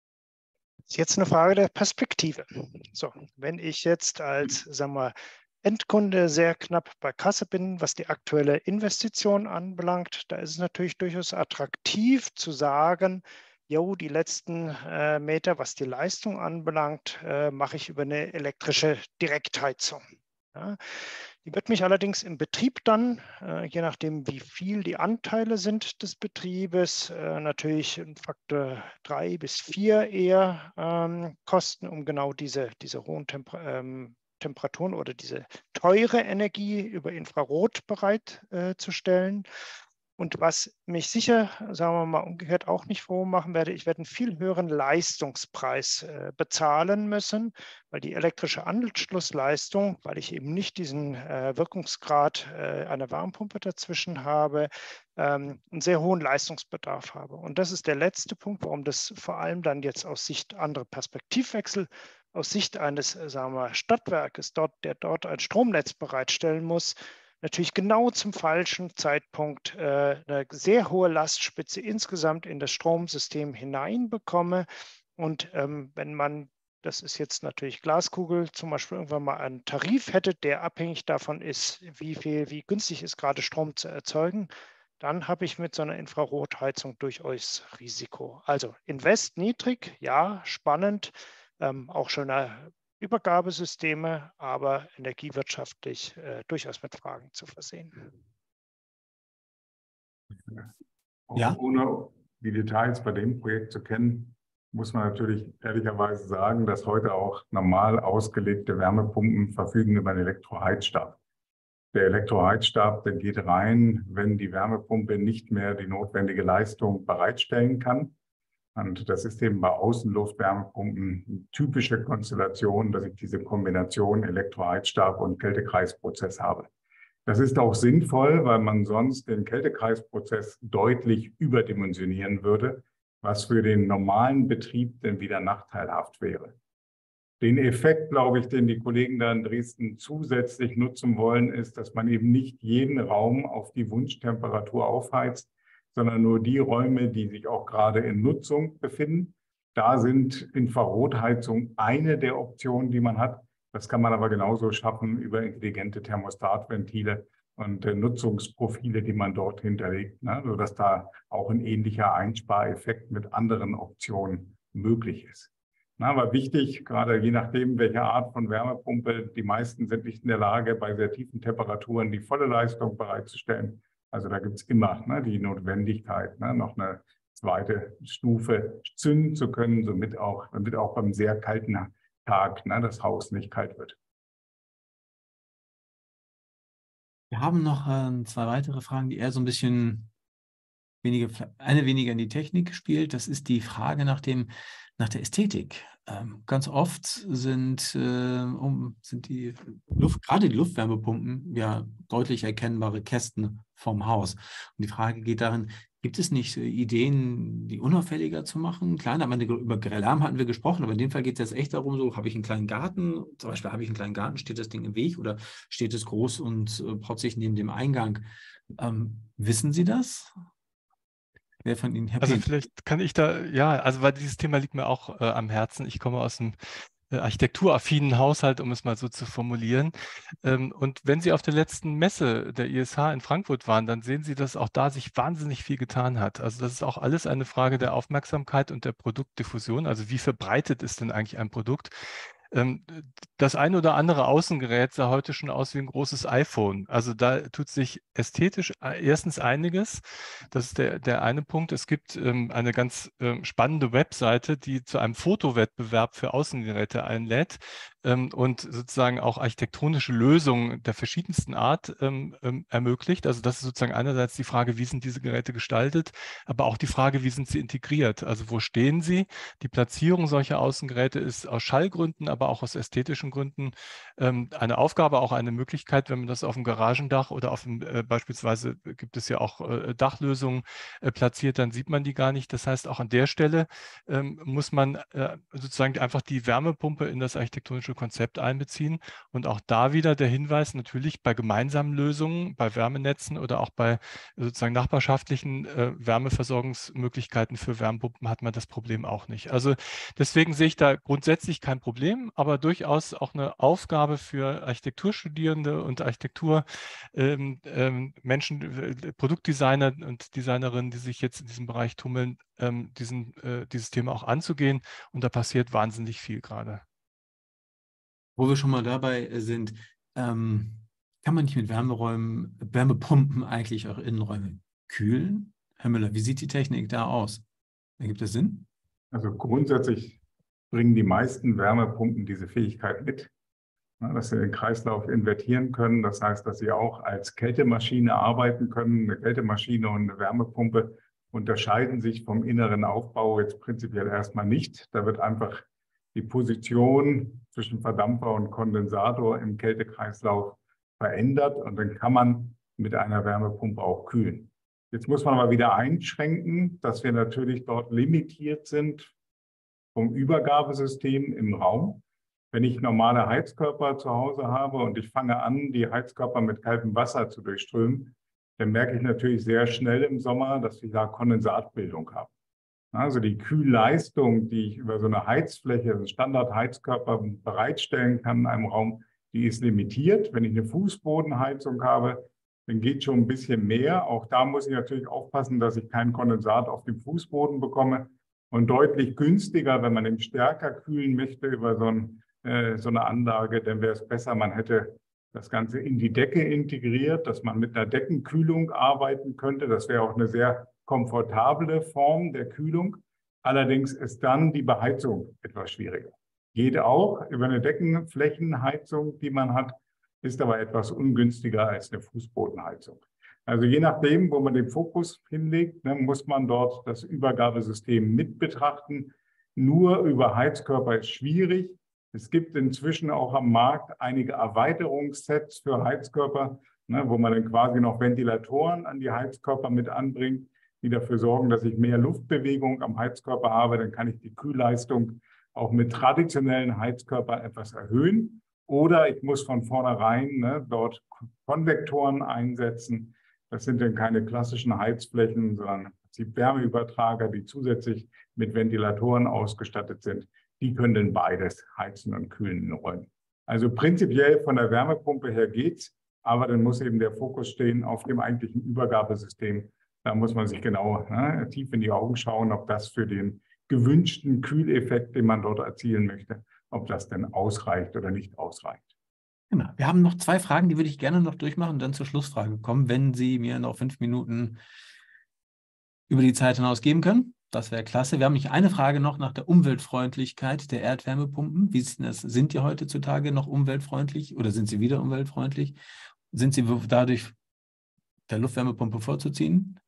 Speaker 2: Ist jetzt eine Frage der Perspektive. So, wenn ich jetzt als, sagen wir, Endkunde sehr knapp bei Kasse bin, was die aktuelle Investition anbelangt, da ist es natürlich durchaus attraktiv zu sagen, jo, die letzten äh, Meter, was die Leistung anbelangt, äh, mache ich über eine elektrische Direktheizung. Ja. Die wird mich allerdings im Betrieb dann, äh, je nachdem wie viel die Anteile sind des Betriebes, äh, natürlich ein Faktor drei bis vier eher ähm, kosten, um genau diese, diese hohen Temper ähm, Temperaturen oder diese teure Energie über Infrarot bereitzustellen. Äh, Und was mich sicher, sagen wir mal umgekehrt, auch nicht froh machen werde, ich werde einen viel höheren Leistungspreis äh, bezahlen müssen, weil die elektrische Anschlussleistung, weil ich eben nicht diesen äh, Wirkungsgrad äh, einer Wärmepumpe dazwischen habe, ähm, einen sehr hohen Leistungsbedarf habe. Und das ist der letzte Punkt, warum das vor allem dann jetzt aus Sicht anderer Perspektivwechsel, aus Sicht eines, sagen wir, Stadtwerkes, dort, der dort ein Stromnetz bereitstellen muss, natürlich genau zum falschen Zeitpunkt äh, eine sehr hohe Lastspitze insgesamt in das Stromsystem hineinbekomme. Und ähm, wenn man das ist jetzt natürlich Glaskugel, zum Beispiel irgendwann mal einen Tarif hättet, der abhängig davon ist, wie viel, wie günstig ist gerade Strom zu erzeugen, dann habe ich mit so einer Infrarotheizung durchaus Risiko. Also Invest niedrig, ja, spannend, ähm, auch schöne Übergabesysteme, aber energiewirtschaftlich äh, durchaus mit Fragen zu versehen.
Speaker 1: Ja.
Speaker 3: Ohne die Details bei dem Projekt zu kennen, muss man natürlich ehrlicherweise sagen, dass heute auch normal ausgelegte Wärmepumpen verfügen über einen Elektroheizstab. Der Elektroheizstab, der geht rein, wenn die Wärmepumpe nicht mehr die notwendige Leistung bereitstellen kann. Und das ist eben bei Außenluftwärmepumpen eine typische Konstellation, dass ich diese Kombination Elektroheizstab und Kältekreisprozess habe. Das ist auch sinnvoll, weil man sonst den Kältekreisprozess deutlich überdimensionieren würde, was für den normalen Betrieb dann wieder nachteilhaft wäre. Den Effekt, glaube ich, den die Kollegen da in Dresden zusätzlich nutzen wollen, ist, dass man eben nicht jeden Raum auf die Wunschtemperatur aufheizt, sondern nur die Räume, die sich auch gerade in Nutzung befinden. Da sind Infrarotheizungen eine der Optionen, die man hat. Das kann man aber genauso schaffen über intelligente Thermostatventile und äh, Nutzungsprofile, die man dort hinterlegt, ne? Sodass da auch ein ähnlicher Einspareffekt mit anderen Optionen möglich ist. Na, aber wichtig, gerade je nachdem, welche Art von Wärmepumpe, die meisten sind nicht in der Lage, bei sehr tiefen Temperaturen die volle Leistung bereitzustellen. Also da gibt es immer ne, die Notwendigkeit, ne, noch eine zweite Stufe zünden zu können, somit auch, damit auch beim sehr kalten Tag ne, das Haus nicht kalt wird.
Speaker 1: Wir haben noch äh, zwei weitere Fragen, die eher so ein bisschen weniger, eine weniger in die Technik spielt. Das ist die Frage nach dem, nach der Ästhetik. Ähm, ganz oft sind, äh, um, sind die Luft, gerade die Luftwärmepumpen ja deutlich erkennbare Kästen vom Haus. Und die Frage geht darin, gibt es nicht äh, Ideen, die unauffälliger zu machen? Klar, am Ende über Lärm hatten wir gesprochen, aber in dem Fall geht es jetzt echt darum, so habe ich einen kleinen Garten, zum Beispiel habe ich einen kleinen Garten, steht das Ding im Weg oder steht es groß und äh, protzig neben dem Eingang? Ähm, wissen Sie das? Wer von Ihnen, Herr
Speaker 4: Also
Speaker 1: Pehn?
Speaker 4: vielleicht kann ich da, ja, also weil dieses Thema liegt mir auch äh, am Herzen. Ich komme aus einem äh, architekturaffinen Haushalt, um es mal so zu formulieren. Ähm, und wenn Sie auf der letzten Messe der I S H in Frankfurt waren, dann sehen Sie, dass auch da sich wahnsinnig viel getan hat. Also das ist auch alles eine Frage der Aufmerksamkeit und der Produktdiffusion. Also wie verbreitet ist denn eigentlich ein Produkt? Das ein oder andere Außengerät sah heute schon aus wie ein großes iPhone. Also da tut sich ästhetisch erstens einiges. Das ist der, der eine Punkt. Es gibt ähm, eine ganz ähm, spannende Webseite, die zu einem Fotowettbewerb für Außengeräte einlädt ähm, und sozusagen auch architektonische Lösungen der verschiedensten Art ähm, ähm, ermöglicht. Also das ist sozusagen einerseits die Frage, wie sind diese Geräte gestaltet, aber auch die Frage, wie sind sie integriert? Also wo stehen sie? Die Platzierung solcher Außengeräte ist aus Schallgründen, aber auch aus ästhetischen Gründen ähm, eine Aufgabe, auch eine Möglichkeit, wenn man das auf dem Garagendach oder auf dem, äh, beispielsweise gibt es ja auch äh, Dachlösungen äh, platziert, dann sieht man die gar nicht. Das heißt, auch an der Stelle ähm, muss man äh, sozusagen einfach die Wärmepumpe in das architektonische Konzept einbeziehen. Und auch da wieder der Hinweis, natürlich bei gemeinsamen Lösungen, bei Wärmenetzen oder auch bei sozusagen nachbarschaftlichen äh, Wärmeversorgungsmöglichkeiten für Wärmepumpen hat man das Problem auch nicht. Also deswegen sehe ich da grundsätzlich kein Problem, aber durchaus auch eine Aufgabe für Architekturstudierende und Architekturmenschen, ähm, ähm, äh, Produktdesigner und Designerinnen, die sich jetzt in diesem Bereich tummeln, ähm, diesen, äh, dieses Thema auch anzugehen. Und da passiert wahnsinnig viel gerade.
Speaker 1: Wo wir schon mal dabei sind, ähm, kann man nicht mit Wärmeräumen, Wärmepumpen eigentlich auch Innenräume kühlen? Herr Müller, wie sieht die Technik da aus? Ergibt das Sinn?
Speaker 3: Also grundsätzlich bringen die meisten Wärmepumpen diese Fähigkeit mit, dass sie den Kreislauf invertieren können. Das heißt, dass sie auch als Kältemaschine arbeiten können. Eine Kältemaschine und eine Wärmepumpe unterscheiden sich vom inneren Aufbau jetzt prinzipiell erstmal nicht. Da wird einfach die Position zwischen Verdampfer und Kondensator im Kältekreislauf verändert und dann kann man mit einer Wärmepumpe auch kühlen. Jetzt muss man aber wieder einschränken, dass wir natürlich dort limitiert sind vom Übergabesystem im Raum. Wenn ich normale Heizkörper zu Hause habe und ich fange an, die Heizkörper mit kaltem Wasser zu durchströmen, dann merke ich natürlich sehr schnell im Sommer, dass wir da Kondensatbildung haben. Also die Kühlleistung, die ich über so eine Heizfläche, einen Standardheizkörper bereitstellen kann in einem Raum, die ist limitiert. Wenn ich eine Fußbodenheizung habe, dann geht schon ein bisschen mehr. Auch da muss ich natürlich aufpassen, dass ich kein Kondensat auf dem Fußboden bekomme. Und deutlich günstiger, wenn man ihn stärker kühlen möchte über so, ein, äh, so eine Anlage, dann wäre es besser, man hätte das Ganze in die Decke integriert, dass man mit einer Deckenkühlung arbeiten könnte. Das wäre auch eine sehr komfortable Form der Kühlung. Allerdings ist dann die Beheizung etwas schwieriger. Geht auch über eine Deckenflächenheizung, die man hat, ist aber etwas ungünstiger als eine Fußbodenheizung. Also je nachdem, wo man den Fokus hinlegt, ne, muss man dort das Übergabesystem mit betrachten. Nur über Heizkörper ist schwierig. Es gibt inzwischen auch am Markt einige Erweiterungssets für Heizkörper, ne, wo man dann quasi noch Ventilatoren an die Heizkörper mit anbringt, die dafür sorgen, dass ich mehr Luftbewegung am Heizkörper habe. Dann kann ich die Kühlleistung auch mit traditionellen Heizkörpern etwas erhöhen. Oder ich muss von vornherein ne, dort Konvektoren einsetzen. Das sind dann keine klassischen Heizflächen, sondern im Prinzip Wärmeübertrager, die zusätzlich mit Ventilatoren ausgestattet sind. Die können dann beides heizen und kühlen in Räumen. Also prinzipiell von der Wärmepumpe her geht's, aber dann muss eben der Fokus stehen auf dem eigentlichen Übergabesystem. Da muss man sich genau ne, tief in die Augen schauen, ob das für den gewünschten Kühleffekt, den man dort erzielen möchte, ob das denn ausreicht oder nicht ausreicht.
Speaker 1: Genau. Wir haben noch zwei Fragen, die würde ich gerne noch durchmachen und dann zur Schlussfrage kommen, wenn Sie mir noch fünf Minuten über die Zeit hinaus geben können. Das wäre klasse. Wir haben nicht eine Frage noch nach der Umweltfreundlichkeit der Erdwärmepumpen. Wie ist das? Sind die heutzutage noch umweltfreundlich oder sind sie wieder umweltfreundlich? Sind sie dadurch der Luftwärmepumpe vorzuziehen?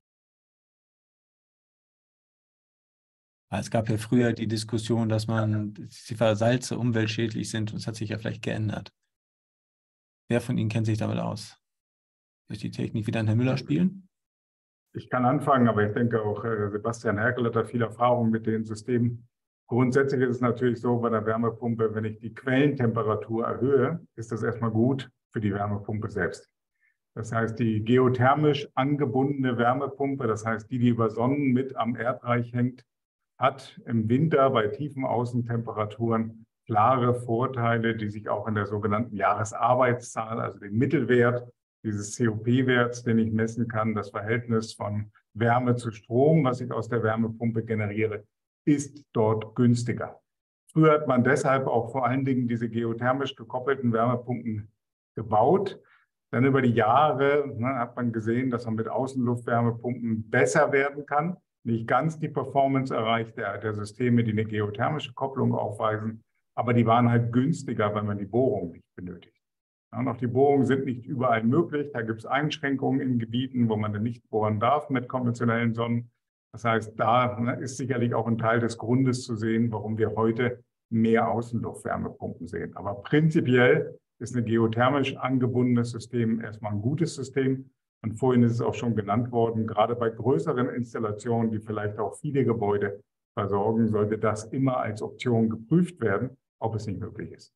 Speaker 1: Es gab ja früher die Diskussion, dass man die Salze umweltschädlich sind und es hat sich ja vielleicht geändert. Wer von Ihnen kennt sich damit aus? Soll ich die Technik wieder an Herrn Müller spielen?
Speaker 3: Ich kann anfangen, aber ich denke auch äh, Sebastian Herkel hat da viel Erfahrung mit den Systemen. Grundsätzlich ist es natürlich so bei der Wärmepumpe, wenn ich die Quellentemperatur erhöhe, ist das erstmal gut für die Wärmepumpe selbst. Das heißt, die geothermisch angebundene Wärmepumpe, das heißt die, die über Sonnen mit am Erdreich hängt, hat im Winter bei tiefen Außentemperaturen klare Vorteile, die sich auch in der sogenannten Jahresarbeitszahl, also dem Mittelwert dieses C O P-Werts, den ich messen kann, das Verhältnis von Wärme zu Strom, was ich aus der Wärmepumpe generiere, ist dort günstiger. Früher hat man deshalb auch vor allen Dingen diese geothermisch gekoppelten Wärmepumpen gebaut. Dann über die Jahre ne, hat man gesehen, dass man mit Außenluftwärmepumpen besser werden kann. Nicht ganz die Performance erreicht der, der Systeme, die eine geothermische Kopplung aufweisen, aber die waren halt günstiger, weil man die Bohrung nicht benötigt. Ja, und auch die Bohrungen sind nicht überall möglich. Da gibt es Einschränkungen in Gebieten, wo man dann nicht bohren darf mit konventionellen Sonnen. Das heißt, da ne, ist sicherlich auch ein Teil des Grundes zu sehen, warum wir heute mehr Außenluftwärmepumpen sehen. Aber prinzipiell ist ein geothermisch angebundenes System erstmal ein gutes System. Und vorhin ist es auch schon genannt worden, gerade bei größeren Installationen, die vielleicht auch viele Gebäude versorgen, sollte das immer als Option geprüft werden, ob es nicht möglich ist.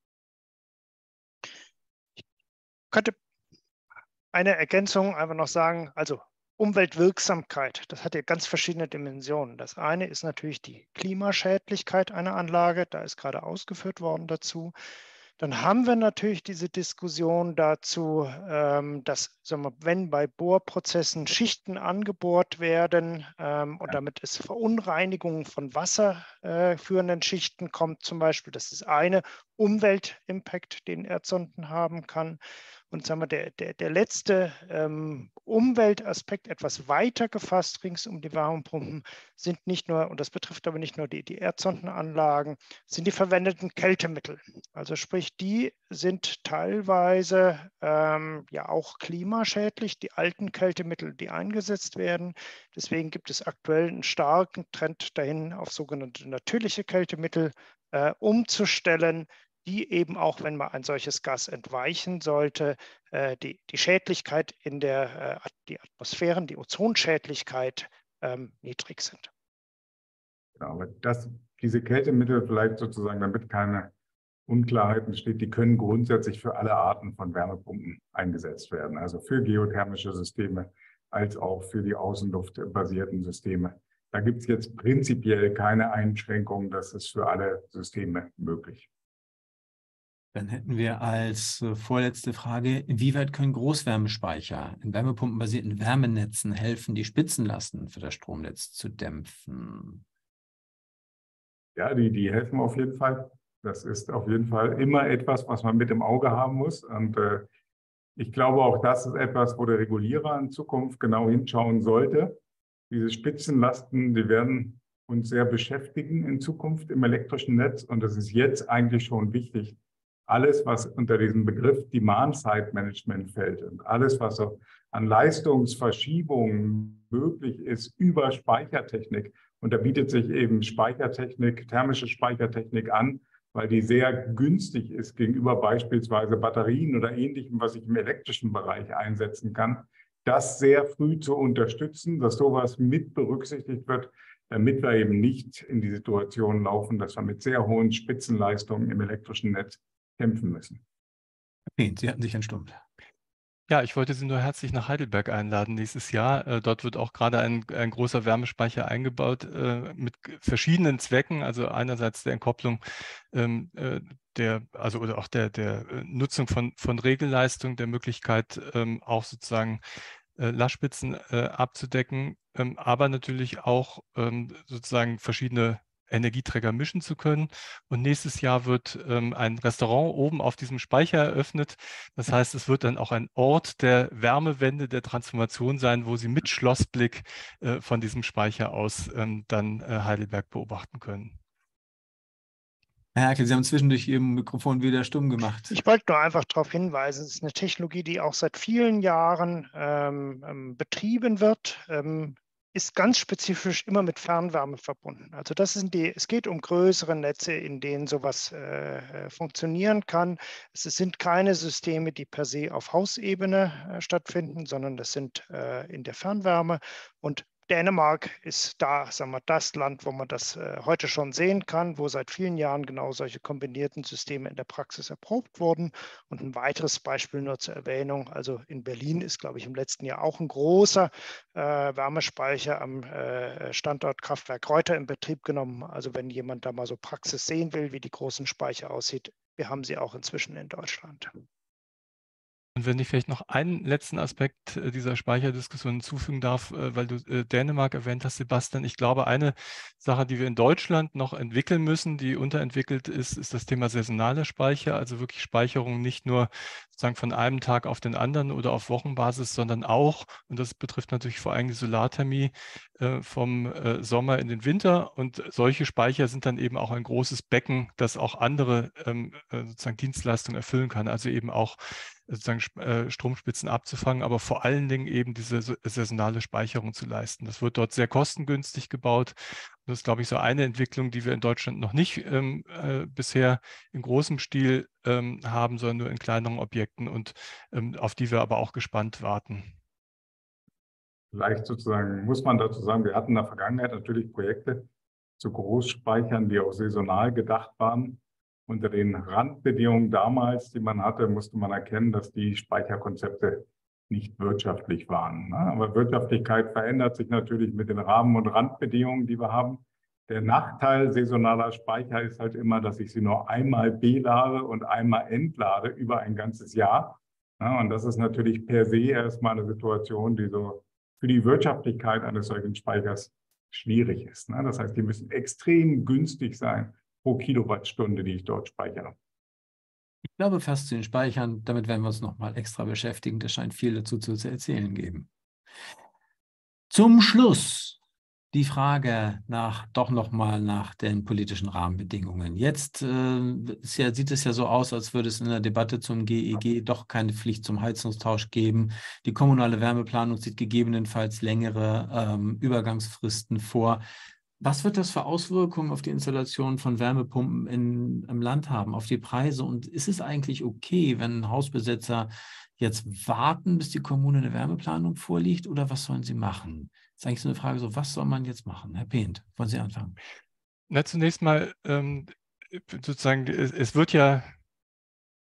Speaker 2: Ich könnte eine Ergänzung einfach noch sagen, also Umweltwirksamkeit, das hat ja ganz verschiedene Dimensionen. Das eine ist natürlich die Klimaschädlichkeit einer Anlage, da ist gerade ausgeführt worden dazu. Dann haben wir natürlich diese Diskussion dazu, ähm, dass, sagen wir, wenn bei Bohrprozessen Schichten angebohrt werden ähm, und damit es Verunreinigungen von wasserführenden äh, Schichten kommt zum Beispiel, das ist eine Umweltimpact, den Erdsonden haben kann. Und sagen wir, der, der, der letzte ähm, Umweltaspekt, etwas weiter gefasst rings um die Wärmepumpen, sind nicht nur, und das betrifft aber nicht nur die, die Erdsondenanlagen, sind die verwendeten Kältemittel. Also sprich, die sind teilweise ähm, ja auch klimaschädlich, die alten Kältemittel, die eingesetzt werden. Deswegen gibt es aktuell einen starken Trend dahin, auf sogenannte natürliche Kältemittel äh, umzustellen, die eben auch, wenn man ein solches Gas entweichen sollte, äh, die, die Schädlichkeit in der äh, die Atmosphären, die Ozonschädlichkeit ähm, niedrig sind.
Speaker 3: Genau, aber das, diese Kältemittel vielleicht sozusagen, damit keine Unklarheiten steht, die können grundsätzlich für alle Arten von Wärmepumpen eingesetzt werden. Also für geothermische Systeme als auch für die außenluftbasierten Systeme. da gibt es jetzt prinzipiell keine Einschränkung, das ist für alle Systeme möglich.
Speaker 1: Dann hätten wir als äh, vorletzte Frage, inwieweit können Großwärmespeicher in wärmepumpenbasierten Wärmenetzen helfen, die Spitzenlasten für das Stromnetz zu dämpfen?
Speaker 3: Ja, die, die helfen auf jeden Fall. Das ist auf jeden Fall immer etwas, was man mit im Auge haben muss. Und äh, ich glaube, auch das ist etwas, wo der Regulierer in Zukunft genau hinschauen sollte. Diese Spitzenlasten, die werden uns sehr beschäftigen in Zukunft im elektrischen Netz. Und das ist jetzt eigentlich schon wichtig. Alles, was unter diesem Begriff Demand-Side-Management fällt und alles, was so an Leistungsverschiebungen möglich ist über Speichertechnik. Und da bietet sich eben Speichertechnik, thermische Speichertechnik an, weil die sehr günstig ist gegenüber beispielsweise Batterien oder Ähnlichem, was ich im elektrischen Bereich einsetzen kann. Das sehr früh zu unterstützen, dass sowas mit berücksichtigt wird, damit wir eben nicht in die Situation laufen, dass wir mit sehr hohen Spitzenleistungen im elektrischen Netz kämpfen müssen.
Speaker 1: Okay, Sie hatten sich entstummt.
Speaker 4: Ja, ich wollte Sie nur herzlich nach Heidelberg einladen nächstes Jahr. Äh, dort wird auch gerade ein, ein großer Wärmespeicher eingebaut äh, mit verschiedenen Zwecken. Also einerseits der Entkopplung ähm, äh, der, also oder auch der, der Nutzung von, von Regelleistung, der Möglichkeit ähm, auch sozusagen äh, Lastspitzen äh, abzudecken, ähm, aber natürlich auch ähm, sozusagen verschiedene Energieträger mischen zu können. Und nächstes Jahr wird ähm, ein Restaurant oben auf diesem Speicher eröffnet. Das heißt, es wird dann auch ein Ort der Wärmewende, der Transformation sein, wo Sie mit Schlossblick äh, von diesem Speicher aus ähm, dann äh, Heidelberg beobachten können.
Speaker 1: Herr Herkel, Sie haben zwischendurch Ihr Mikrofon wieder stumm gemacht.
Speaker 2: Ich wollte nur einfach darauf hinweisen, es ist eine Technologie, die auch seit vielen Jahren ähm, ähm, betrieben wird. Ähm, ist ganz spezifisch immer mit Fernwärme verbunden. Also das sind die, es geht um größere Netze, in denen sowas äh, funktionieren kann. Es sind keine Systeme, die per se auf Hausebene äh, stattfinden, sondern das sind äh, in der Fernwärme. Und Dänemark ist da, sagen wir, das Land, wo man das äh, heute schon sehen kann, wo seit vielen Jahren genau solche kombinierten Systeme in der Praxis erprobt wurden. Und ein weiteres Beispiel nur zur Erwähnung, also in Berlin ist, glaube ich, im letzten Jahr auch ein großer äh, Wärmespeicher am äh, Standort Kraftwerk Reuter in Betrieb genommen. Also wenn jemand da mal so Praxis sehen will, wie die großen Speicher aussieht, wir haben sie auch inzwischen in Deutschland.
Speaker 4: Und wenn ich vielleicht noch einen letzten Aspekt dieser Speicherdiskussion hinzufügen darf, weil du Dänemark erwähnt hast, Sebastian. Ich glaube, eine Sache, die wir in Deutschland noch entwickeln müssen, die unterentwickelt ist, ist das Thema saisonale Speicher, also wirklich Speicherung nicht nur sozusagen von einem Tag auf den anderen oder auf Wochenbasis, sondern auch, und das betrifft natürlich vor allem die Solarthermie, vom Sommer in den Winter. Und solche Speicher sind dann eben auch ein großes Becken, das auch andere sozusagen Dienstleistungen erfüllen kann, also eben auch sozusagen Stromspitzen abzufangen, aber vor allen Dingen eben diese saisonale Speicherung zu leisten. Das wird dort sehr kostengünstig gebaut. Das ist, glaube ich, so eine Entwicklung, die wir in Deutschland noch nicht ähm, äh, bisher in großem Stil ähm, haben, sondern nur in kleineren Objekten und ähm, auf die wir aber auch gespannt warten.
Speaker 3: Vielleicht sozusagen muss man dazu sagen, wir hatten in der Vergangenheit natürlich Projekte zu Großspeichern, die auch saisonal gedacht waren. Unter den Randbedingungen damals, die man hatte, musste man erkennen, dass die Speicherkonzepte nicht wirtschaftlich waren. Aber Wirtschaftlichkeit verändert sich natürlich mit den Rahmen- und Randbedingungen, die wir haben. Der Nachteil saisonaler Speicher ist halt immer, dass ich sie nur einmal belade und einmal entlade über ein ganzes Jahr. Und das ist natürlich per se erstmal eine Situation, die so für die Wirtschaftlichkeit eines solchen Speichers schwierig ist. Das heißt, die müssen extrem günstig sein pro Kilowattstunde, die ich dort speichere.
Speaker 1: Ich glaube fast zu den Speichern, damit werden wir uns noch mal extra beschäftigen. Das scheint viel dazu zu erzählen geben. Zum Schluss die Frage nach, doch noch mal nach den politischen Rahmenbedingungen. Jetzt äh, ist ja, sieht es ja so aus, als würde es in der Debatte zum G E G doch keine Pflicht zum Heizungstausch geben. Die kommunale Wärmeplanung sieht gegebenenfalls längere ähm, Übergangsfristen vor. Was wird das für Auswirkungen auf die Installation von Wärmepumpen in, im Land haben, auf die Preise? Und ist es eigentlich okay, wenn Hausbesetzer jetzt warten, bis die Kommune eine Wärmeplanung vorliegt, oder was sollen sie machen? Das ist eigentlich so eine Frage, so was soll man jetzt machen? Herr Pehnt, wollen Sie anfangen?
Speaker 4: Na, zunächst mal ähm, sozusagen, es, es wird ja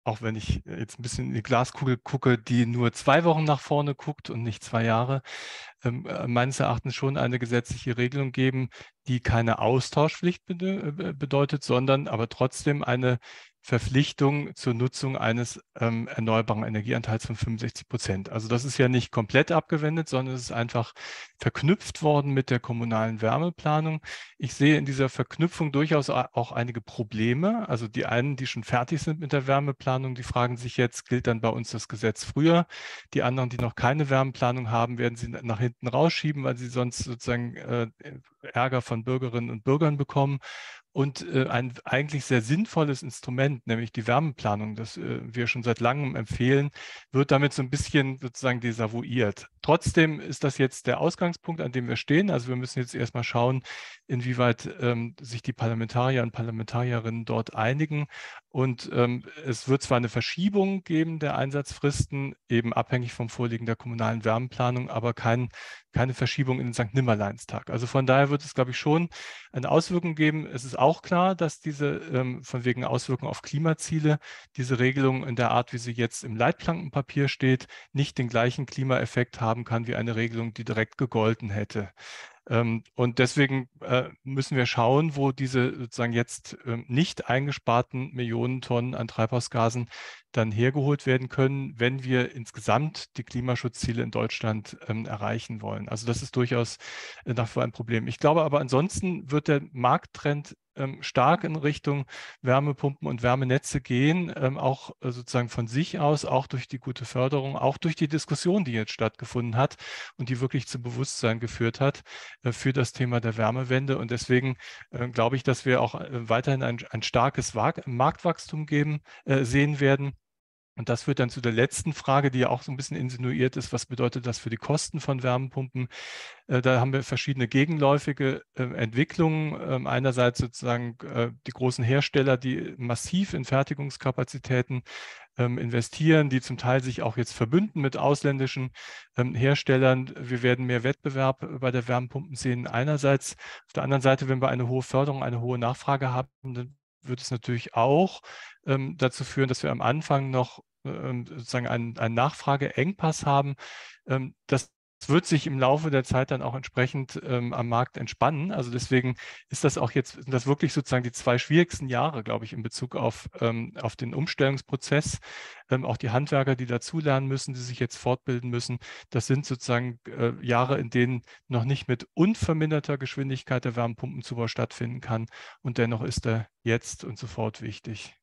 Speaker 4: auch wenn ich jetzt ein bisschen in die Glaskugel gucke, die nur zwei Wochen nach vorne guckt und nicht zwei Jahre, ähm, äh, meines Erachtens schon eine gesetzliche Regelung geben, die keine Austauschpflicht bede bedeutet, sondern aber trotzdem eine Verpflichtung zur Nutzung eines ähm, erneuerbaren Energieanteils von fünfundsechzig Prozent. Also das ist ja nicht komplett abgewendet, sondern es ist einfach verknüpft worden mit der kommunalen Wärmeplanung. Ich sehe in dieser Verknüpfung durchaus auch einige Probleme. Also die einen, die schon fertig sind mit der Wärmeplanung, die fragen sich jetzt, gilt dann bei uns das Gesetz früher? Die anderen, die noch keine Wärmeplanung haben, werden sie nach hinten rausschieben, weil sie sonst sozusagen äh, Ärger von Bürgerinnen und Bürgern bekommen. Und äh, ein eigentlich sehr sinnvolles Instrument, nämlich die Wärmeplanung, das äh, wir schon seit langem empfehlen, wird damit so ein bisschen sozusagen desavouiert. Trotzdem ist das jetzt der Ausgangspunkt, an dem wir stehen. Also wir müssen jetzt erstmal schauen, inwieweit ähm, sich die Parlamentarier und Parlamentarierinnen dort einigen. Und ähm, es wird zwar eine Verschiebung geben der Einsatzfristen, eben abhängig vom Vorliegen der kommunalen Wärmeplanung, aber kein, keine Verschiebung in den Sankt Nimmerleinstag. Also von daher wird es, glaube ich, schon eine Auswirkung geben. Es ist auch klar, dass diese ähm, von wegen Auswirkungen auf Klimaziele, diese Regelung in der Art, wie sie jetzt im Leitplankenpapier steht, nicht den gleichen Klimaeffekt haben kann wie eine Regelung, die direkt gegolten hätte. Ähm, und deswegen äh, müssen wir schauen, wo diese sozusagen jetzt ähm, nicht eingesparten Millionen Tonnen an Treibhausgasen dann hergeholt werden können, wenn wir insgesamt die Klimaschutzziele in Deutschland ähm, erreichen wollen. Also das ist durchaus äh, nach wie vor ein Problem. Ich glaube aber ansonsten wird der Markttrend ähm, stark in Richtung Wärmepumpen und Wärmenetze gehen, ähm, auch äh, sozusagen von sich aus, auch durch die gute Förderung, auch durch die Diskussion, die jetzt stattgefunden hat und die wirklich zu Bewusstsein geführt hat äh, für das Thema der Wärmewende. Und deswegen äh, glaube ich, dass wir auch äh, weiterhin ein, ein starkes Wag Marktwachstum geben, äh, sehen werden. Und das führt dann zu der letzten Frage, die ja auch so ein bisschen insinuiert ist. Was bedeutet das für die Kosten von Wärmepumpen? Äh, da haben wir verschiedene gegenläufige äh, Entwicklungen. Ähm, einerseits sozusagen äh, die großen Hersteller, die massiv in Fertigungskapazitäten ähm, investieren, die zum Teil sich auch jetzt verbünden mit ausländischen ähm, Herstellern. Wir werden mehr Wettbewerb bei der Wärmepumpen sehen einerseits. Auf der anderen Seite, wenn wir eine hohe Förderung, eine hohe Nachfrage haben, dann wird es natürlich auch ähm, dazu führen, dass wir am Anfang noch ähm, sozusagen einen, einen Nachfrageengpass haben. Ähm, das wird sich im Laufe der Zeit dann auch entsprechend ähm, am Markt entspannen. Also deswegen ist das auch jetzt, sind das wirklich sozusagen die zwei schwierigsten Jahre, glaube ich, in Bezug auf, ähm, auf den Umstellungsprozess. Ähm, auch die Handwerker, die dazulernen müssen, die sich jetzt fortbilden müssen, das sind sozusagen äh, Jahre, in denen noch nicht mit unverminderter Geschwindigkeit der Wärmepumpenzubau stattfinden kann. Und dennoch ist er jetzt und sofort wichtig.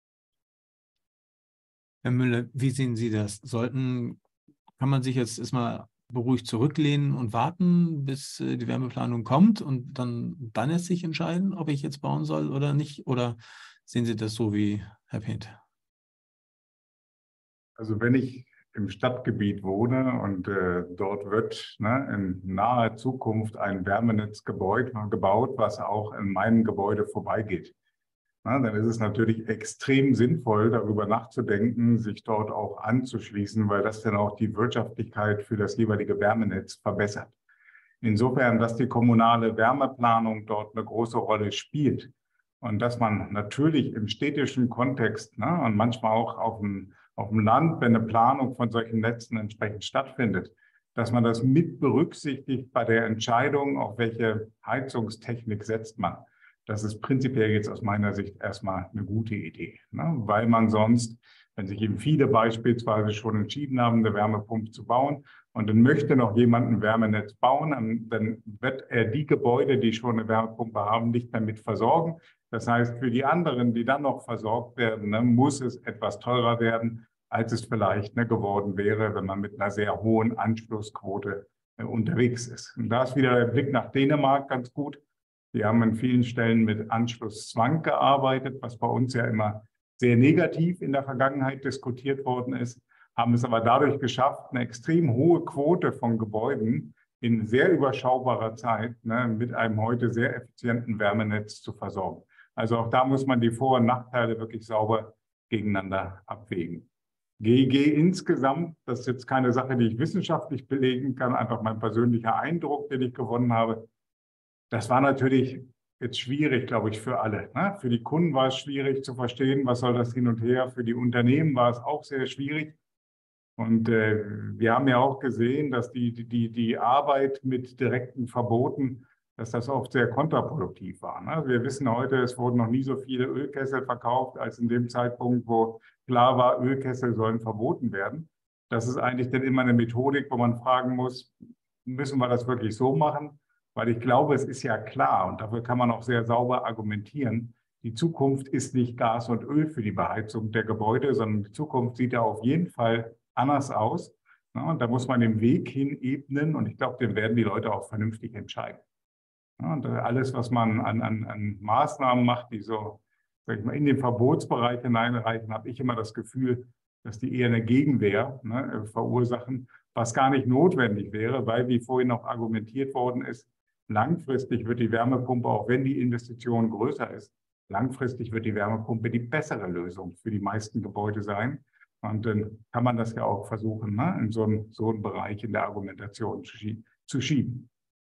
Speaker 1: Herr Müller, wie sehen Sie das? Sollten, kann man sich jetzt erstmal beruhigt zurücklehnen und warten, bis äh, die Wärmeplanung kommt und dann, dann erst sich entscheiden, ob ich jetzt bauen soll oder nicht? Oder sehen Sie das so wie Herr Peth?
Speaker 3: Also wenn ich im Stadtgebiet wohne und äh, dort wird ne, in naher Zukunft ein Wärmenetz gebaut, gebaut, was auch in meinem Gebäude vorbeigeht, na, dann ist es natürlich extrem sinnvoll, darüber nachzudenken, sich dort auch anzuschließen, weil das dann auch die Wirtschaftlichkeit für das jeweilige Wärmenetz verbessert. Insofern, dass die kommunale Wärmeplanung dort eine große Rolle spielt und dass man natürlich im städtischen Kontext ne, und manchmal auch auf dem, auf dem Land, wenn eine Planung von solchen Netzen entsprechend stattfindet, dass man das mit berücksichtigt bei der Entscheidung, auf welche Heizungstechnik setzt man. Das ist prinzipiell jetzt aus meiner Sicht erstmal eine gute Idee, ne? Weil man sonst, wenn sich eben viele beispielsweise schon entschieden haben, eine Wärmepumpe zu bauen und dann möchte noch jemand ein Wärmenetz bauen, dann, dann wird er die Gebäude, die schon eine Wärmepumpe haben, nicht mehr mit versorgen. Das heißt, für die anderen, die dann noch versorgt werden, ne, muss es etwas teurer werden, als es vielleicht ne, geworden wäre, wenn man mit einer sehr hohen Anschlussquote äh, unterwegs ist. Und da ist wieder der Blick nach Dänemark ganz gut. Wir haben an vielen Stellen mit Anschlusszwang gearbeitet, was bei uns ja immer sehr negativ in der Vergangenheit diskutiert worden ist, haben es aber dadurch geschafft, eine extrem hohe Quote von Gebäuden in sehr überschaubarer Zeit ne, mit einem heute sehr effizienten Wärmenetz zu versorgen. Also auch da muss man die Vor- und Nachteile wirklich sauber gegeneinander abwägen. G E G insgesamt, das ist jetzt keine Sache, die ich wissenschaftlich belegen kann, einfach mein persönlicher Eindruck, den ich gewonnen habe. Das war natürlich jetzt schwierig, glaube ich, für alle. Ne? Für die Kunden war es schwierig zu verstehen, was soll das hin und her. Für die Unternehmen war es auch sehr schwierig. Und äh, wir haben ja auch gesehen, dass die, die, die Arbeit mit direkten Verboten, dass das oft sehr kontraproduktiv war. Ne? Wir wissen heute, es wurden noch nie so viele Ölkessel verkauft, als in dem Zeitpunkt, wo klar war, Ölkessel sollen verboten werden. Das ist eigentlich dann immer eine Methodik, wo man fragen muss, müssen wir das wirklich so machen? Weil ich glaube, es ist ja klar und dafür kann man auch sehr sauber argumentieren. Die Zukunft ist nicht Gas und Öl für die Beheizung der Gebäude, sondern die Zukunft sieht ja auf jeden Fall anders aus. Und da muss man den Weg hin ebnen und ich glaube, den werden die Leute auch vernünftig entscheiden. Und alles, was man an, an, an Maßnahmen macht, die so, sag ich mal, in den Verbotsbereich hineinreichen, habe ich immer das Gefühl, dass die eher eine Gegenwehr, ne, verursachen, was gar nicht notwendig wäre, weil, wie vorhin auch argumentiert worden ist, langfristig wird die Wärmepumpe, auch wenn die Investition größer ist, langfristig wird die Wärmepumpe die bessere Lösung für die meisten Gebäude sein. Und dann kann man das ja auch versuchen, ne, in so einen, so einen Bereich in der Argumentation zu, schie zu schieben.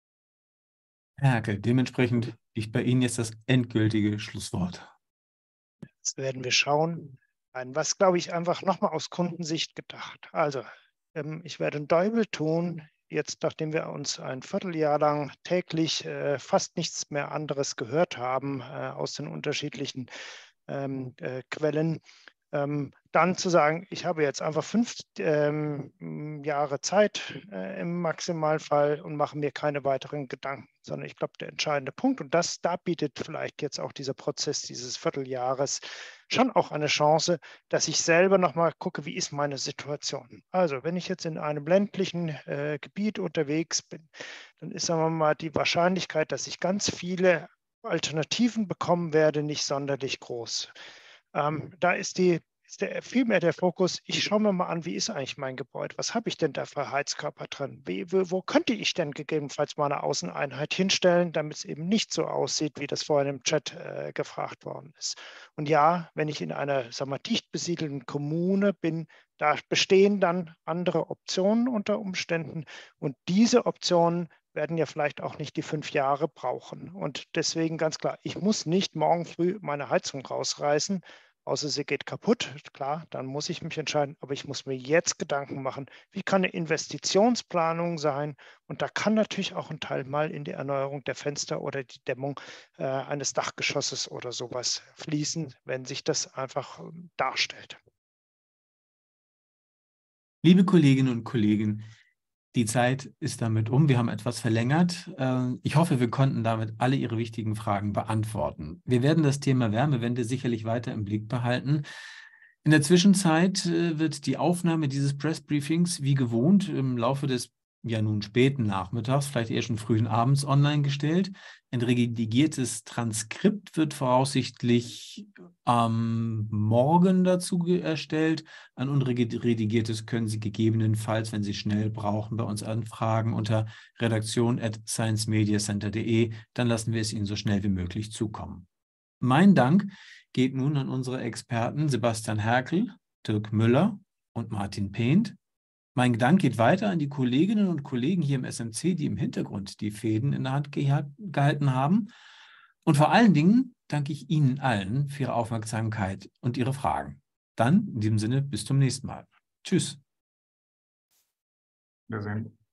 Speaker 1: Herr Herkel, dementsprechend liegt bei Ihnen jetzt das endgültige Schlusswort.
Speaker 2: Jetzt werden wir schauen, was, glaube ich, einfach nochmal aus Kundensicht gedacht. Also, ähm, ich werde einen Teufel tun, jetzt, nachdem wir uns ein Vierteljahr lang täglich äh, fast nichts mehr anderes gehört haben äh, aus den unterschiedlichen ähm, äh, Quellen, ähm, dann zu sagen, ich habe jetzt einfach fünf ähm, Jahre Zeit äh, im Maximalfall und mache mir keine weiteren Gedanken, sondern ich glaube, der entscheidende Punkt, und das, da bietet vielleicht jetzt auch dieser Prozess dieses Vierteljahres schon auch eine Chance, dass ich selber nochmal gucke, wie ist meine Situation. Also wenn ich jetzt in einem ländlichen äh, Gebiet unterwegs bin, dann ist, sagen wir mal, die Wahrscheinlichkeit, dass ich ganz viele Alternativen bekommen werde, nicht sonderlich groß. Ähm, da ist, die, ist der, vielmehr der Fokus, ich schaue mir mal an, wie ist eigentlich mein Gebäude? Was habe ich denn da für Heizkörper drin? Wie, wo, wo könnte ich denn gegebenenfalls mal eine Außeneinheit hinstellen, damit es eben nicht so aussieht, wie das vorhin im Chat äh, gefragt worden ist? Und ja, wenn ich in einer, sagen wir, dicht besiedelten Kommune bin, da bestehen dann andere Optionen unter Umständen. Und diese Optionen werden ja vielleicht auch nicht die fünf Jahre brauchen. Und deswegen ganz klar, ich muss nicht morgen früh meine Heizung rausreißen, außer sie geht kaputt. Klar, dann muss ich mich entscheiden, aber ich muss mir jetzt Gedanken machen, wie kann eine Investitionsplanung sein? Und da kann natürlich auch ein Teil mal in die Erneuerung der Fenster oder die Dämmung äh, eines Dachgeschosses oder sowas fließen, wenn sich das einfach ähm, darstellt.
Speaker 1: Liebe Kolleginnen und Kollegen, die Zeit ist damit um. Wir haben etwas verlängert. Ich hoffe, wir konnten damit alle Ihre wichtigen Fragen beantworten. Wir werden das Thema Wärmewende sicherlich weiter im Blick behalten. In der Zwischenzeit wird die Aufnahme dieses Pressbriefings wie gewohnt im Laufe des ja nun späten Nachmittags, vielleicht eher schon frühen Abends online gestellt. Ein redigiertes Transkript wird voraussichtlich am Morgen dazu erstellt. Ein unredigiertes können Sie gegebenenfalls, wenn Sie schnell brauchen, bei uns anfragen unter redaktion at science media center punkt de. Dann lassen wir es Ihnen so schnell wie möglich zukommen. Mein Dank geht nun an unsere Experten Sebastian Herkel, Dirk Müller und Martin Pehnt. Mein Dank geht weiter an die Kolleginnen und Kollegen hier im S M C, die im Hintergrund die Fäden in der Hand gehalten haben. Und vor allen Dingen danke ich Ihnen allen für Ihre Aufmerksamkeit und Ihre Fragen. Dann in diesem Sinne bis zum nächsten Mal. Tschüss.
Speaker 3: Wiedersehen.